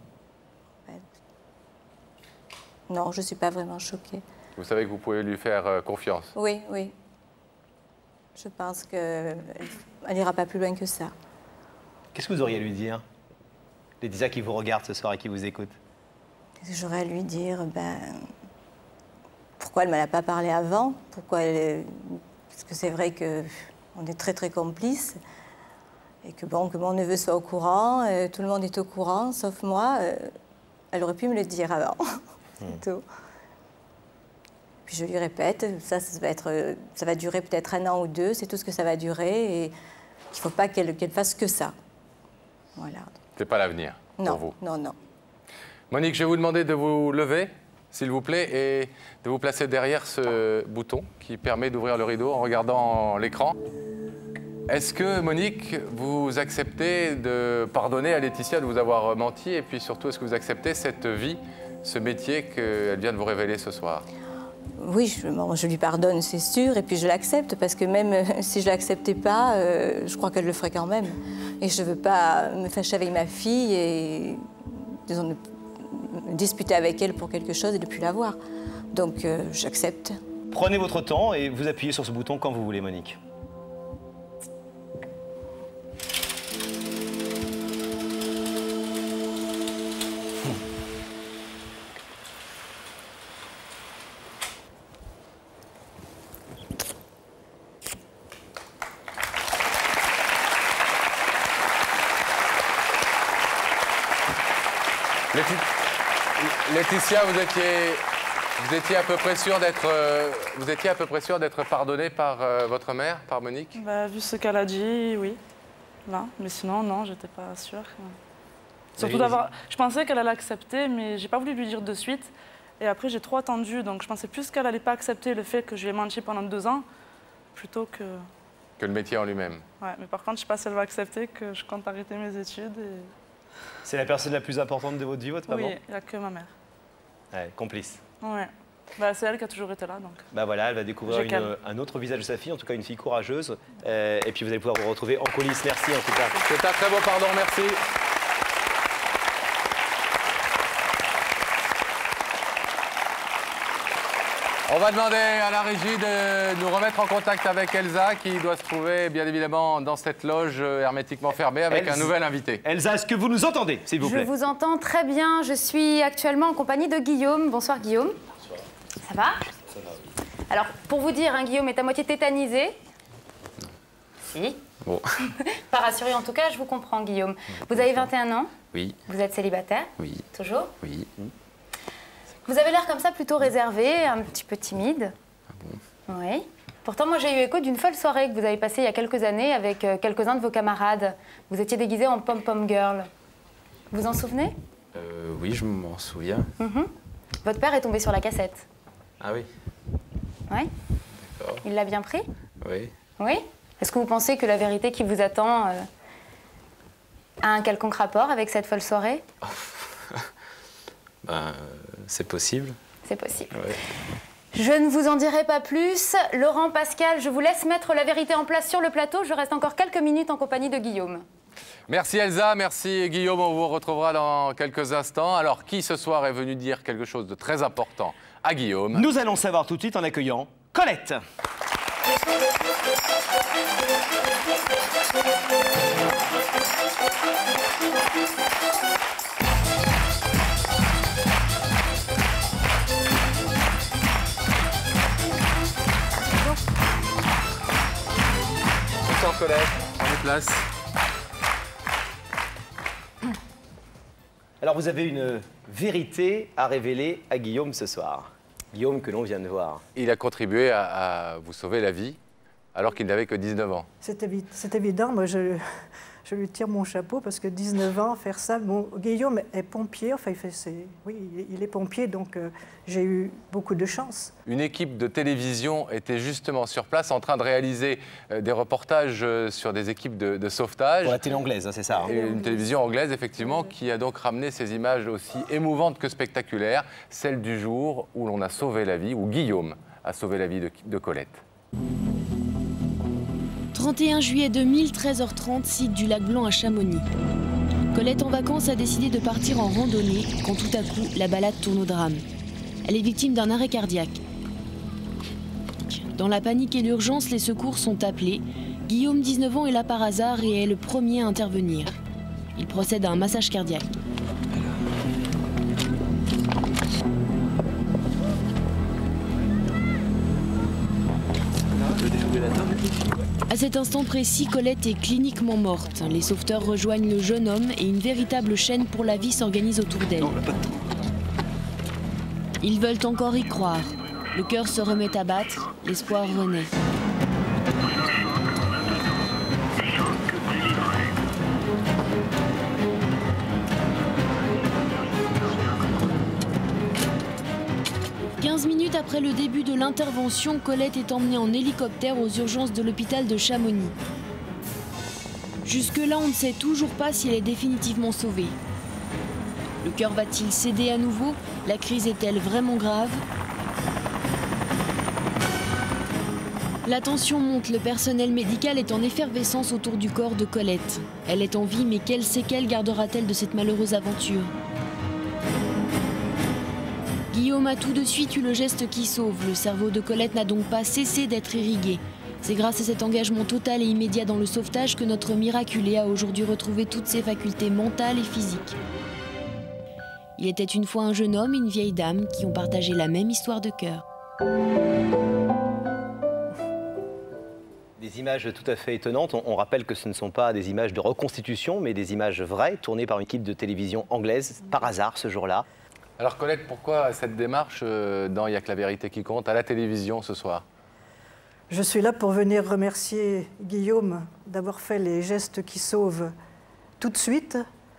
Non, je ne suis pas vraiment choquée. Vous savez que vous pouvez lui faire euh, confiance? Oui, oui. Je pense qu'elle n'ira pas plus loin que ça. Qu'est-ce que vous auriez à lui dire? Laetitia qui vous regarde ce soir et qui vous écoute. Qu'est-ce que j'aurais à lui dire? Ben... Pourquoi elle ne m'en a pas parlé avant? Pourquoi elle... Parce que c'est vrai qu'on est très très complices. Et que bon, que mon neveu soit au courant, euh, tout le monde est au courant, sauf moi. Euh, elle aurait pu me le dire avant. C'est tout. Puis je lui répète, ça, ça va, être, ça va durer peut-être un an ou deux, c'est tout ce que ça va durer. Et qu'il ne faut pas qu'elle qu'elle fasse que ça. Voilà. C'est pas l'avenir pour Non, vous? non, non. Monique, je vais vous demander de vous lever, s'il vous plaît, et de vous placer derrière ce bouton qui permet d'ouvrir le rideau en regardant l'écran. Est-ce que, Monique, vous acceptez de pardonner à Laetitia de vous avoir menti? Et puis surtout, est-ce que vous acceptez cette vie, ce métier qu'elle vient de vous révéler ce soir? Oui, je, bon, je lui pardonne, c'est sûr, et puis je l'accepte, parce que même euh, si je ne l'acceptais pas, euh, je crois qu'elle le ferait quand même. Et je ne veux pas me fâcher avec ma fille et, disons, me disputer avec elle pour quelque chose et ne plus la voir. Donc, euh, j'accepte. Prenez votre temps et vous appuyez sur ce bouton quand vous voulez, Monique. Laetitia, vous étiez, vous étiez à peu près sûre d'être, euh, vous étiez à peu près sûre d'être pardonnée par euh, votre mère, par Monique? Bah, vu ce qu'elle a dit, oui. Là, mais sinon, non, j'étais pas sûre. Surtout d'avoir, je pensais qu'elle allait accepter, mais j'ai pas voulu lui dire de suite. Et après, j'ai trop attendu, donc je pensais plus qu'elle allait pas accepter le fait que je lui ai menti pendant deux ans, plutôt que. Que le métier en lui-même. Ouais, mais par contre, je sais pas si elle va accepter que je compte arrêter mes études. Et... C'est la personne la plus importante de votre vie, votre maman? Oui, il n'y a que ma mère. Ouais, complice. Ouais. Bah, c'est elle qui a toujours été là, donc. Bah voilà, elle va découvrir une, un autre visage de sa fille, en tout cas une fille courageuse. Euh, et puis vous allez pouvoir vous retrouver en coulisses. Merci en tout cas. C'est un très beau pardon, merci. On va demander à la régie de nous remettre en contact avec Elsa, qui doit se trouver bien évidemment dans cette loge hermétiquement fermée avec Elsa, un nouvel invité. Elsa, est-ce que vous nous entendez, s'il vous plaît? Je vous entends très bien. Je suis actuellement en compagnie de Guillaume. Bonsoir Guillaume. Bonsoir. Ça va? Ça va, oui. Alors, pour vous dire, hein, Guillaume est à moitié tétanisé. Non. Si. Bon. Pas rassuré, en tout cas, je vous comprends, Guillaume. Vous avez vingt et un ans? Oui. Vous êtes célibataire? Oui. Toujours? Oui. Vous avez l'air comme ça plutôt réservé, un petit peu timide. Ah bon? Oui. Pourtant, moi, j'ai eu écho d'une folle soirée que vous avez passée il y a quelques années avec euh, quelques-uns de vos camarades. Vous étiez déguisés en pom-pom girl. Vous vous en souvenez? euh, Oui, je m'en souviens. Mm-hmm. Votre père est tombé sur la cassette. Ah oui? Oui. D'accord. Il l'a bien pris? Oui. Oui. Est-ce que vous pensez que la vérité qui vous attend euh, a un quelconque rapport avec cette folle soirée? Ben, c'est possible. C'est possible. Ouais. Je ne vous en dirai pas plus. Laurent, Pascal, je vous laisse mettre la vérité en place sur le plateau. Je reste encore quelques minutes en compagnie de Guillaume. Merci Elsa, merci Guillaume. On vous retrouvera dans quelques instants. Alors, qui ce soir est venu dire quelque chose de très important à Guillaume? Nous allons savoir tout de suite en accueillant Colette. Bonsoir Colette, prenez place. Alors vous avez une vérité à révéler à Guillaume ce soir. Guillaume que l'on vient de voir. Il a contribué à, à vous sauver la vie alors qu'il n'avait que dix-neuf ans. C'est évident, c'est évident. Moi, je, je lui tire mon chapeau parce que dix-neuf ans, faire ça... Bon, Guillaume est pompier, enfin, il fait ses, oui, il est pompier, donc euh, j'ai eu beaucoup de chance. Une équipe de télévision était justement sur place en train de réaliser euh, des reportages euh, sur des équipes de, de sauvetage. Pour la télé anglaise, hein, c'est ça. Hein. Et une télévision anglaise, effectivement, oui, oui. qui a donc ramené ces images aussi émouvantes que spectaculaires, celle du jour où l'on a sauvé la vie, où Guillaume a sauvé la vie de, de Colette. trente et un juillet deux mille, treize heures trente, site du lac Blanc à Chamonix. Colette en vacances a décidé de partir en randonnée quand tout à coup la balade tourne au drame. Elle est victime d'un arrêt cardiaque. Dans la panique et l'urgence, les secours sont appelés. Guillaume, dix-neuf ans, est là par hasard et est le premier à intervenir. Il procède à un massage cardiaque. À cet instant précis, Colette est cliniquement morte. Les sauveteurs rejoignent le jeune homme et une véritable chaîne pour la vie s'organise autour d'elle. Ils veulent encore y croire. Le cœur se remet à battre, l'espoir renaît. quinze minutes après le début de l'intervention, Colette est emmenée en hélicoptère aux urgences de l'hôpital de Chamonix. Jusque-là, on ne sait toujours pas si elle est définitivement sauvée. Le cœur va-t-il céder à nouveau? La crise est-elle vraiment grave? La tension monte, le personnel médical est en effervescence autour du corps de Colette. Elle est en vie, mais quelles séquelles gardera-t-elle de cette malheureuse aventure? Guillaume a tout de suite eu le geste qui sauve. Le cerveau de Colette n'a donc pas cessé d'être irrigué. C'est grâce à cet engagement total et immédiat dans le sauvetage que notre miraculé a aujourd'hui retrouvé toutes ses facultés mentales et physiques. Il était une fois un jeune homme et une vieille dame qui ont partagé la même histoire de cœur. Des images tout à fait étonnantes. On, on rappelle que ce ne sont pas des images de reconstitution, mais des images vraies, tournées par une équipe de télévision anglaise, par hasard ce jour-là. Alors Colette, pourquoi cette démarche euh, dans Il y a que la vérité qui compte, à la télévision ce soir? Je suis là pour venir remercier Guillaume d'avoir fait les gestes qui sauvent tout de suite.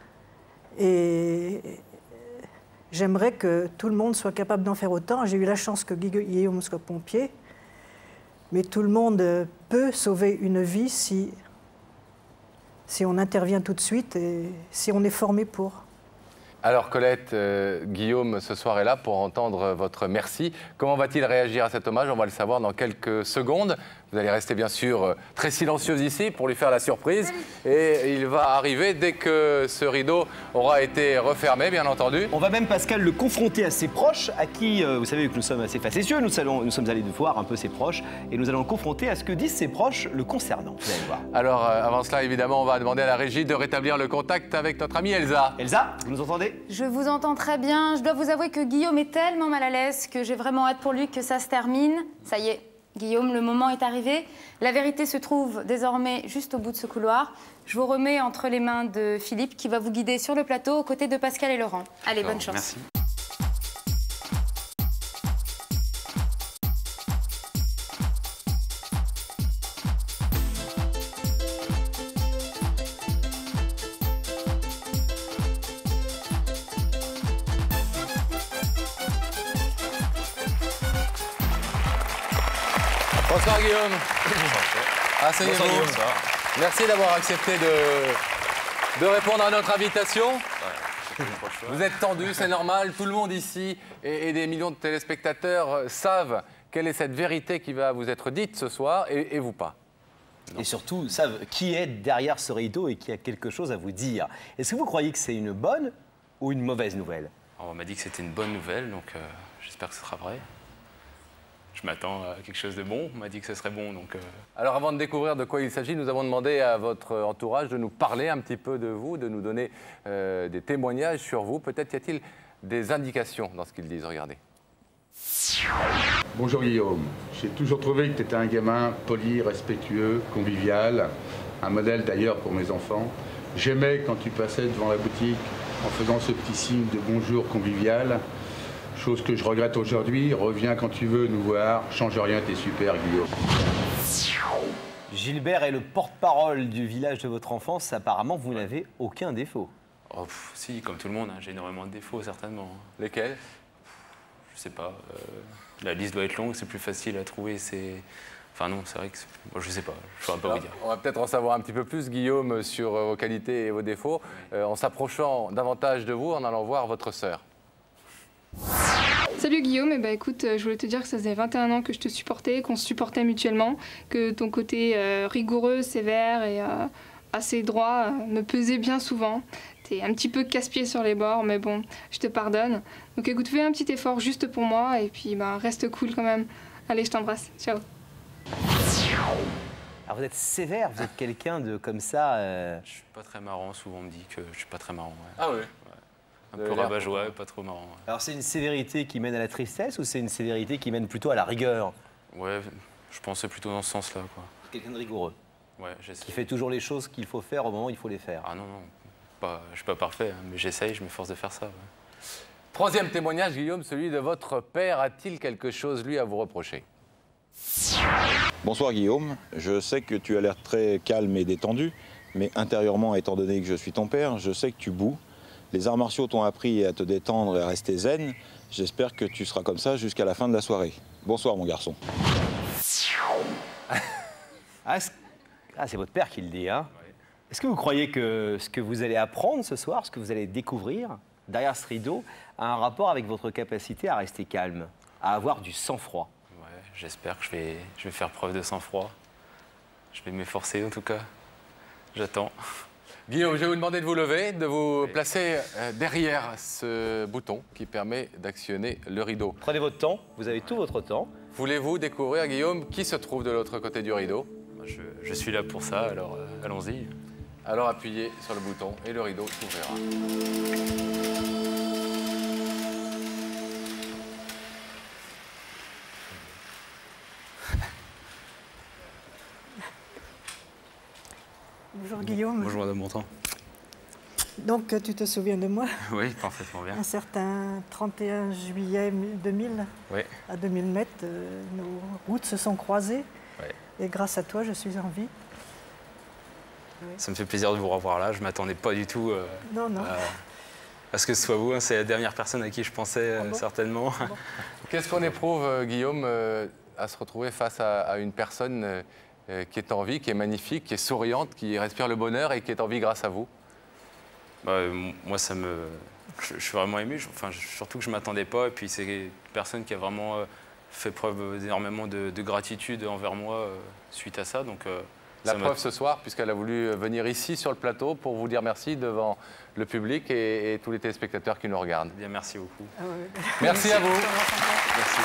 Et j'aimerais que tout le monde soit capable d'en faire autant. J'ai eu la chance que Guillaume soit pompier. Mais tout le monde peut sauver une vie si, si on intervient tout de suite et si on est formé pour. Alors Colette, euh, Guillaume ce soir est là pour entendre votre merci. Comment va-t-il réagir à cet hommage? On va le savoir dans quelques secondes. Vous allez rester bien sûr très silencieuse ici pour lui faire la surprise. Et il va arriver dès que ce rideau aura été refermé, bien entendu. On va même, Pascal, le confronter à ses proches, à qui, euh, vous savez que nous sommes assez facétieux, nous, allons, nous sommes allés voir un peu ses proches, et nous allons le confronter à ce que disent ses proches le concernant. Vous allez voir. Alors, euh, avant cela, évidemment, on va demander à la régie de rétablir le contact avec notre amie Elsa. Elsa, vous nous entendez? Je vous entends très bien. Je dois vous avouer que Guillaume est tellement mal à l'aise que j'ai vraiment hâte pour lui que ça se termine. Ça y est. Guillaume, le moment est arrivé. La vérité se trouve désormais juste au bout de ce couloir. Je vous remets entre les mains de Philippe qui va vous guider sur le plateau aux côtés de Pascal et Laurent. Allez, bonne chance. Merci. Bonsoir Guillaume. Asseyez-vous. Merci d'avoir accepté de, de répondre à notre invitation. Vous êtes tendu, c'est normal. Tout le monde ici et, et des millions de téléspectateurs savent quelle est cette vérité qui va vous être dite ce soir et, et vous pas. Et surtout, savent qui est derrière ce rideau et qui a quelque chose à vous dire. Est-ce que vous croyez que c'est une bonne ou une mauvaise nouvelle? On m'a dit que c'était une bonne nouvelle, donc euh, j'espère que ce sera vrai. Je m'attends à quelque chose de bon, on m'a dit que ce serait bon, donc... Euh... Alors avant de découvrir de quoi il s'agit, nous avons demandé à votre entourage de nous parler un petit peu de vous, de nous donner euh, des témoignages sur vous. Peut-être y a-t-il des indications dans ce qu'ils disent, regardez. Bonjour Guillaume, j'ai toujours trouvé que tu étais un gamin poli, respectueux, convivial, un modèle d'ailleurs pour mes enfants. J'aimais quand tu passais devant la boutique en faisant ce petit signe de bonjour convivial. Je chose que je regrette aujourd'hui. Reviens quand tu veux nous voir. Change rien, t'es super, Guillaume. Gilbert est le porte-parole du village de votre enfance. Apparemment, vous n'avez aucun défaut. Oh, pff, si, comme tout le monde, hein, j'ai énormément de défauts, certainement. Lesquels? Je sais pas. Euh, la liste doit être longue, c'est plus facile à trouver. C'est... Enfin non, c'est vrai que... Bon, je sais pas, je ne saurais pas vous dire. On va peut-être en savoir un petit peu plus, Guillaume, sur vos qualités et vos défauts, euh, en s'approchant davantage de vous, en allant voir votre sœur. Salut Guillaume, eh ben, écoute, je voulais te dire que ça faisait vingt et un ans que je te supportais, qu'on se supportait mutuellement, que ton côté euh, rigoureux, sévère et euh, assez droit euh, me pesait bien souvent. T'es un petit peu casse-pied sur les bords, mais bon, je te pardonne. Donc écoute, fais un petit effort juste pour moi et puis bah, reste cool quand même. Allez, je t'embrasse, ciao. Alors vous êtes sévère, vous êtes quelqu'un de comme ça... Euh... Je suis pas très marrant, souvent on me dit que je suis pas très marrant. Ouais. Ah oui? Un peu rabat-joie, pas trop marrant. Ouais. Alors c'est une sévérité qui mène à la tristesse ou c'est une sévérité qui mène plutôt à la rigueur? Ouais, je pensais plutôt dans ce sens-là. Quelqu'un de rigoureux? Ouais, j'essaie. Qui fait toujours les choses qu'il faut faire au moment où il faut les faire? Ah non, non, pas, je suis pas parfait, hein, mais j'essaye, je m'efforce de faire ça. Ouais. Troisième témoignage, Guillaume, celui de votre père. A-t-il quelque chose, lui, à vous reprocher? Bonsoir Guillaume, je sais que tu as l'air très calme et détendu, mais intérieurement, étant donné que je suis ton père, je sais que tu boues. Les arts martiaux t'ont appris à te détendre et à rester zen. J'espère que tu seras comme ça jusqu'à la fin de la soirée. Bonsoir mon garçon. Ah, c'est votre père qui le dit, hein? Oui. Est-ce que vous croyez que ce que vous allez apprendre ce soir, ce que vous allez découvrir derrière ce rideau, a un rapport avec votre capacité à rester calme, à avoir du sang-froid? Ouais, j'espère que je vais, je vais faire preuve de sang-froid. Je vais m'efforcer en tout cas. J'attends. Guillaume, je vais vous demander de vous lever, de vous oui. placer derrière ce bouton qui permet d'actionner le rideau. Prenez votre temps, vous avez tout votre temps. Voulez-vous découvrir, Guillaume, qui se trouve de l'autre côté du rideau? je, je suis là pour ça, alors euh, allons-y. Alors appuyez sur le bouton et le rideau s'ouvrira. Bonjour Guillaume. Bonjour Madame Bontemps. Donc tu te souviens de moi? Oui, parfaitement bien. Un certain trente et un juillet deux mille, oui. à deux mille mètres, euh, nos routes se sont croisées. Oui. Et grâce à toi, je suis en vie. Oui. Ça me fait plaisir de vous revoir là. Je ne m'attendais pas du tout euh, non, non. À, à ce que ce soit vous. Hein. C'est la dernière personne à qui je pensais, ah bon? euh, certainement. Ah bon. Qu'est-ce qu'on éprouve, euh, Guillaume, euh, à se retrouver face à, à une personne euh, qui est en vie, qui est magnifique, qui est souriante, qui respire le bonheur et qui est en vie grâce à vous? Bah, euh, moi, ça me... Je, je suis vraiment ému. Enfin, je, surtout que je ne m'attendais pas. Et puis, c'est une personne qui a vraiment euh, fait preuve d'énormément de, de gratitude envers moi euh, suite à ça. Donc, euh, La ça preuve ce soir, puisqu'elle a voulu venir ici sur le plateau pour vous dire merci devant le public et, et tous les téléspectateurs qui nous regardent. Bien, merci beaucoup. Ah ouais. Merci, merci à vous. Merci.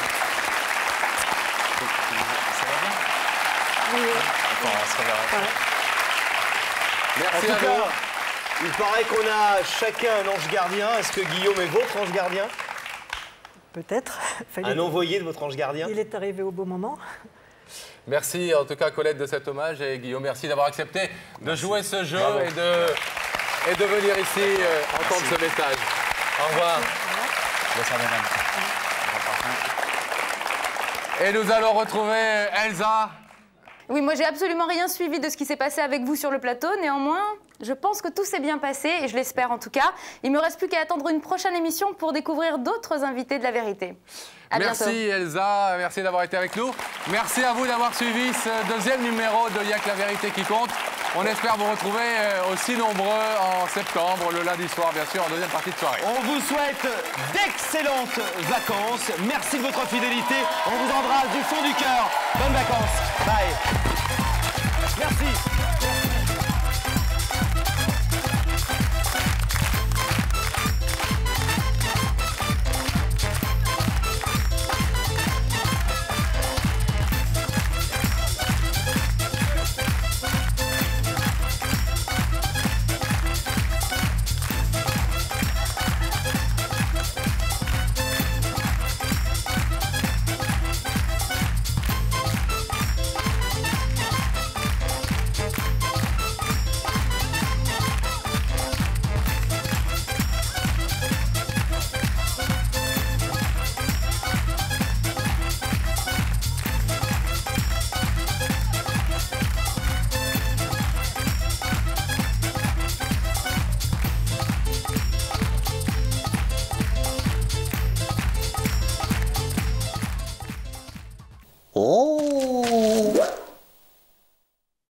Ça va bien? Oui. Attends, on se reverra. Merci en tout à cas, vous. Il paraît qu'on a chacun un ange gardien. Est-ce que Guillaume est votre ange gardien? Peut-être. Un envoyé de votre ange gardien? Il est arrivé au bon moment. Merci en tout cas Colette de cet hommage et Guillaume, merci d'avoir accepté de merci. jouer ce jeu et de, et de venir ici euh, entendre merci. ce message. Au revoir. Bonsoir mesdames. Et nous allons retrouver Elsa. Oui, moi j'ai absolument rien suivi de ce qui s'est passé avec vous sur le plateau. Néanmoins, je pense que tout s'est bien passé et je l'espère en tout cas. Il ne me reste plus qu'à attendre une prochaine émission pour découvrir d'autres invités de la vérité. À merci bientôt. Elsa, merci d'avoir été avec nous. Merci à vous d'avoir suivi ce deuxième numéro de Y'a que la vérité qui compte. On espère vous retrouver aussi nombreux en septembre, le lundi soir bien sûr, en deuxième partie de soirée. On vous souhaite d'excellentes vacances. Merci de votre fidélité. On vous embrasse du fond du cœur. Bonnes vacances. Bye. Merci.